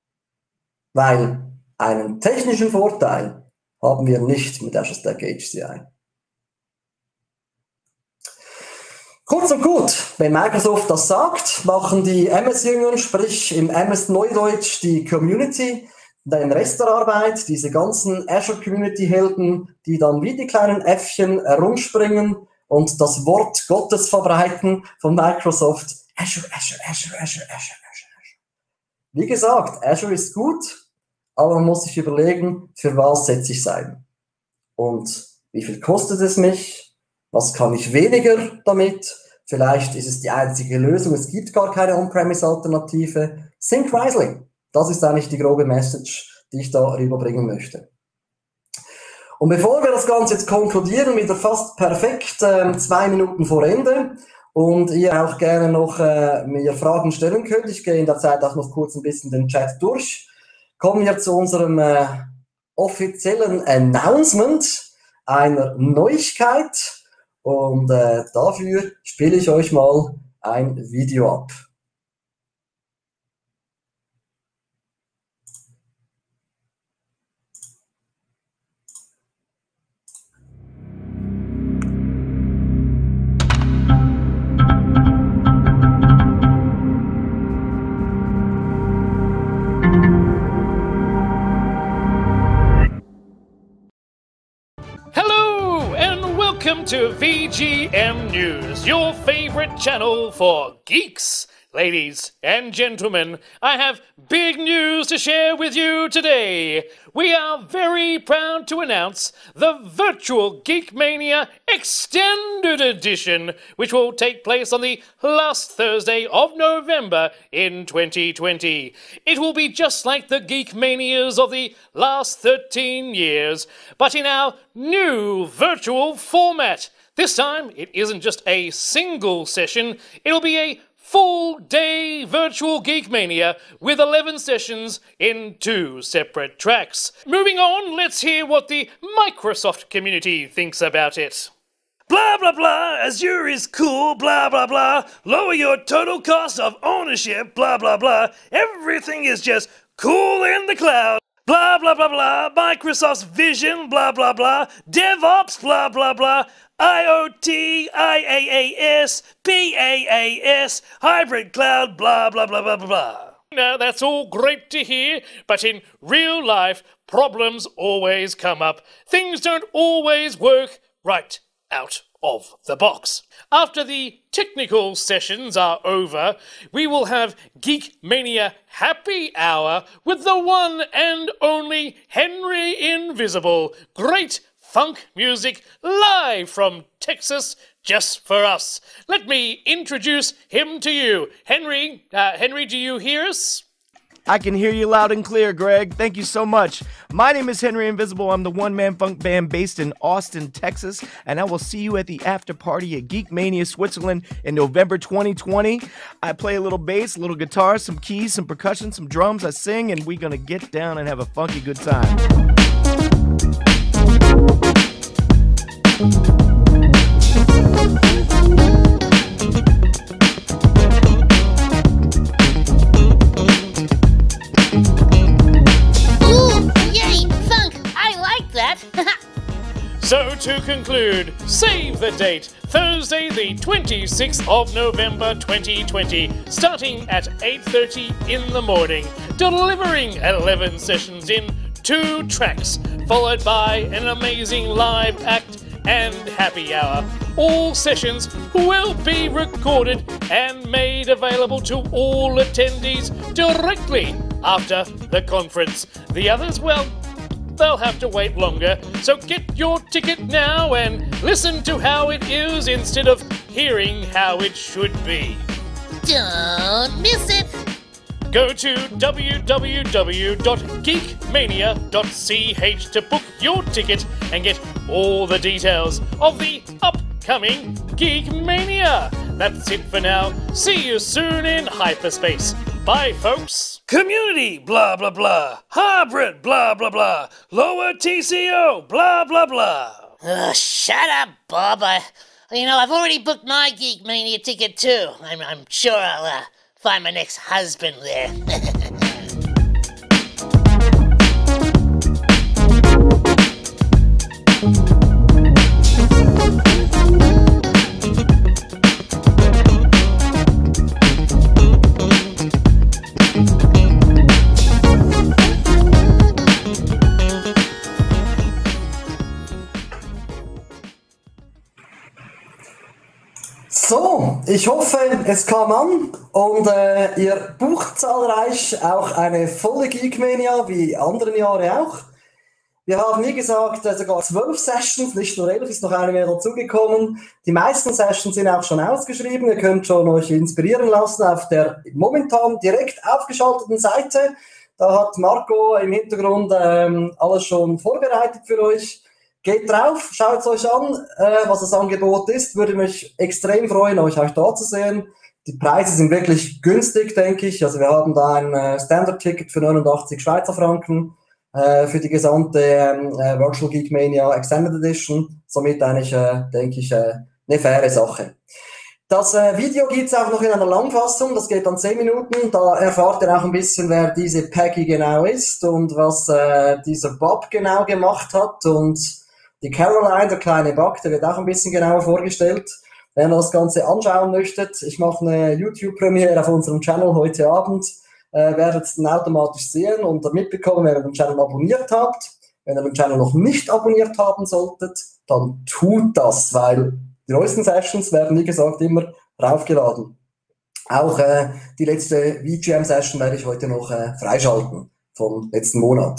Weil einen technischen Vorteil haben wir nicht mit Azure Stack HCI. Kurz und gut, wenn Microsoft das sagt, machen die MS-Jünger, sprich im MS-Neudeutsch die Community, den Rest der Arbeit, diese ganzen Azure-Community-Helden, die dann wie die kleinen Äffchen herumspringen und das Wort Gottes verbreiten von Microsoft. Azure, Azure, Azure, Azure, Azure, Azure. Wie gesagt, Azure ist gut, aber man muss sich überlegen, für was setze ich es ein? Und wie viel kostet es mich? Was kann ich weniger damit? Vielleicht ist es die einzige Lösung, es gibt gar keine On-Premise-Alternative. Think wisely. Das ist eigentlich die grobe Message, die ich da rüberbringen möchte. Und bevor wir das Ganze jetzt konkludieren, wieder fast perfekt 2 Minuten vor Ende und ihr auch gerne noch mir Fragen stellen könnt, ich gehe in der Zeit auch noch kurz ein bisschen den Chat durch, kommen wir zu unserem offiziellen Announcement einer Neuigkeit. Und dafür spiele ich euch mal ein Video ab. Welcome to VGM News, your favorite channel for geeks. Ladies and gentlemen, I have big news to share with you today. We are very proud to announce the Virtual Geek Mania Extended Edition, which will take place on the last Thursday of November in 2020. It will be just like the Geek Manias of the last 13 years, but in our new virtual format. This time, it isn't just a single session, it'll be a full-day virtual Geek Mania with 11 sessions in 2 separate tracks. Moving on, let's hear what the Microsoft community thinks about it. Blah blah blah, Azure is cool, blah blah blah, lower your total cost of ownership, blah blah blah, everything is just cool in the cloud. Blah blah blah blah, Microsoft's vision, blah blah blah, DevOps, blah blah blah, IoT, IaaS, PaaS, hybrid cloud, blah blah blah blah blah. Now, that's all great to hear, but in real life, problems always come up. Things don't always work right out of the box. After the technical sessions are over, we will have Geek Mania Happy Hour with the one and only Henry Invisible. Great funk music live from Texas just for us. Let me introduce him to you. Henry, do you hear us? I can hear you loud and clear, Greg. Thank you so much. My name is Henry Invisible. I'm the one-man funk band based in Austin, Texas, and I will see you at the after party at Geek Mania Switzerland in November 2020. I play a little bass, a little guitar, some keys, some percussion, some drums. I sing, and we're gonna get down and have a funky good time. So to conclude, save the date, Thursday the 26th of November 2020, starting at 8:30 in the morning, delivering 11 sessions in 2 tracks, followed by an amazing live act and happy hour. All sessions will be recorded and made available to all attendees directly after the conference. The others, well, they'll have to wait longer, so get your ticket now and listen to how it is instead of hearing how it should be. Don't miss it! Go to www.geekmania.ch to book your ticket and get all the details of the upcoming Geek Mania. That's it for now. See you soon in hyperspace. Bye, folks. Community, blah blah blah, hybrid, blah blah blah, lower TCO, blah blah blah. Shut up, Bob. I've already booked my Geek Mania ticket too. I'm sure I'll find my next husband there. So, ich hoffe, es kam an und ihr bucht zahlreich auch eine volle Geek Mania, wie anderen Jahre auch. Wir haben, wie gesagt, sogar 12 Sessions, nicht nur 11, ist noch eine mehr dazugekommen. Die meisten Sessions sind auch schon ausgeschrieben. Ihr könnt schon euch inspirieren lassen auf der momentan direkt aufgeschalteten Seite. Da hat Marco im Hintergrund alles schon vorbereitet für euch. Geht drauf, schaut es euch an, was das Angebot ist. Würde mich extrem freuen, euch da zu sehen. Die Preise sind wirklich günstig, denke ich. Also wir haben da ein Standard-Ticket für 89 Schweizer Franken für die gesamte Virtual Geek Mania Extended Edition. Somit eigentlich, denke ich, eine faire Sache. Das Video gibt es auch noch in einer Langfassung, das geht dann 10 Minuten. Da erfahrt ihr auch ein bisschen, wer diese Peggy genau ist und was dieser Bob genau gemacht hat. Und die Caroline, der kleine Bug, der wird auch ein bisschen genauer vorgestellt. Wenn ihr das Ganze anschauen möchtet, ich mache eine YouTube-Premiere auf unserem Channel heute Abend. Werdet es dann automatisch sehen und mitbekommen, wenn ihr den Channel abonniert habt. Wenn ihr den Channel noch nicht abonniert haben solltet, dann tut das, weil die neuesten Sessions werden, wie gesagt, immer raufgeladen. Auch die letzte VGM-Session werde ich heute noch freischalten vom letzten Monat.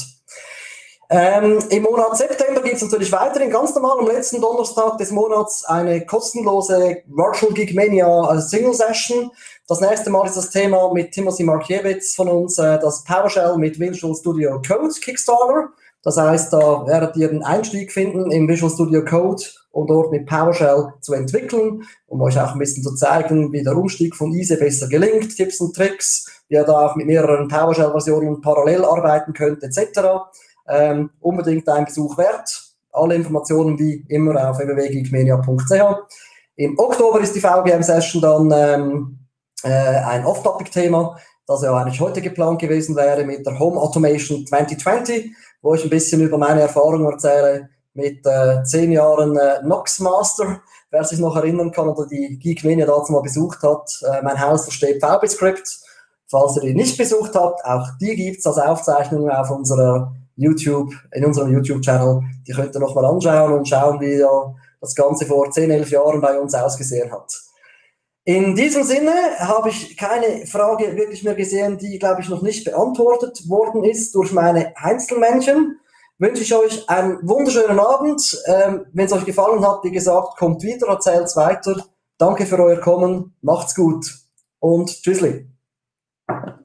Im Monat September gibt es natürlich weiterhin ganz normal am letzten Donnerstag des Monats eine kostenlose Virtual Geek Mania Single Session. Das nächste Mal ist das Thema mit Timothy Markiewicz von uns, das PowerShell mit Visual Studio Code Kickstarter. Das heißt, da werdet ihr einen Einstieg finden im Visual Studio Code und dort mit PowerShell zu entwickeln, um euch auch ein bisschen zu zeigen, wie der Umstieg von Easy besser gelingt, Tipps und Tricks, wie ihr da auch mit mehreren PowerShell-Versionen parallel arbeiten könnt, etc. Unbedingt ein Besuch wert. Alle Informationen wie immer auf www.geekmania.ch. Im Oktober ist die VGM-Session dann ein Off-Topic-Thema, das ja eigentlich heute geplant gewesen wäre mit der Home Automation 2020, wo ich ein bisschen über meine Erfahrungen erzähle mit 10 Jahren Nox Master. Wer sich noch erinnern kann oder die Geekmania dazu mal besucht hat, mein Haus versteht VB-Script. Falls ihr die nicht besucht habt, auch die gibt's als Aufzeichnung auf in unserem YouTube-Channel. Die könnt ihr noch mal anschauen und schauen, wie das Ganze vor 10, 11 Jahren bei uns ausgesehen hat. In diesem Sinne habe ich keine Frage wirklich mehr gesehen, die, glaube ich, noch nicht beantwortet worden ist durch meine Einzelmännchen. Wünsche ich euch einen wunderschönen Abend. Wenn es euch gefallen hat, wie gesagt, kommt wieder, erzählt's weiter. Danke für euer Kommen, macht's gut und tschüssli.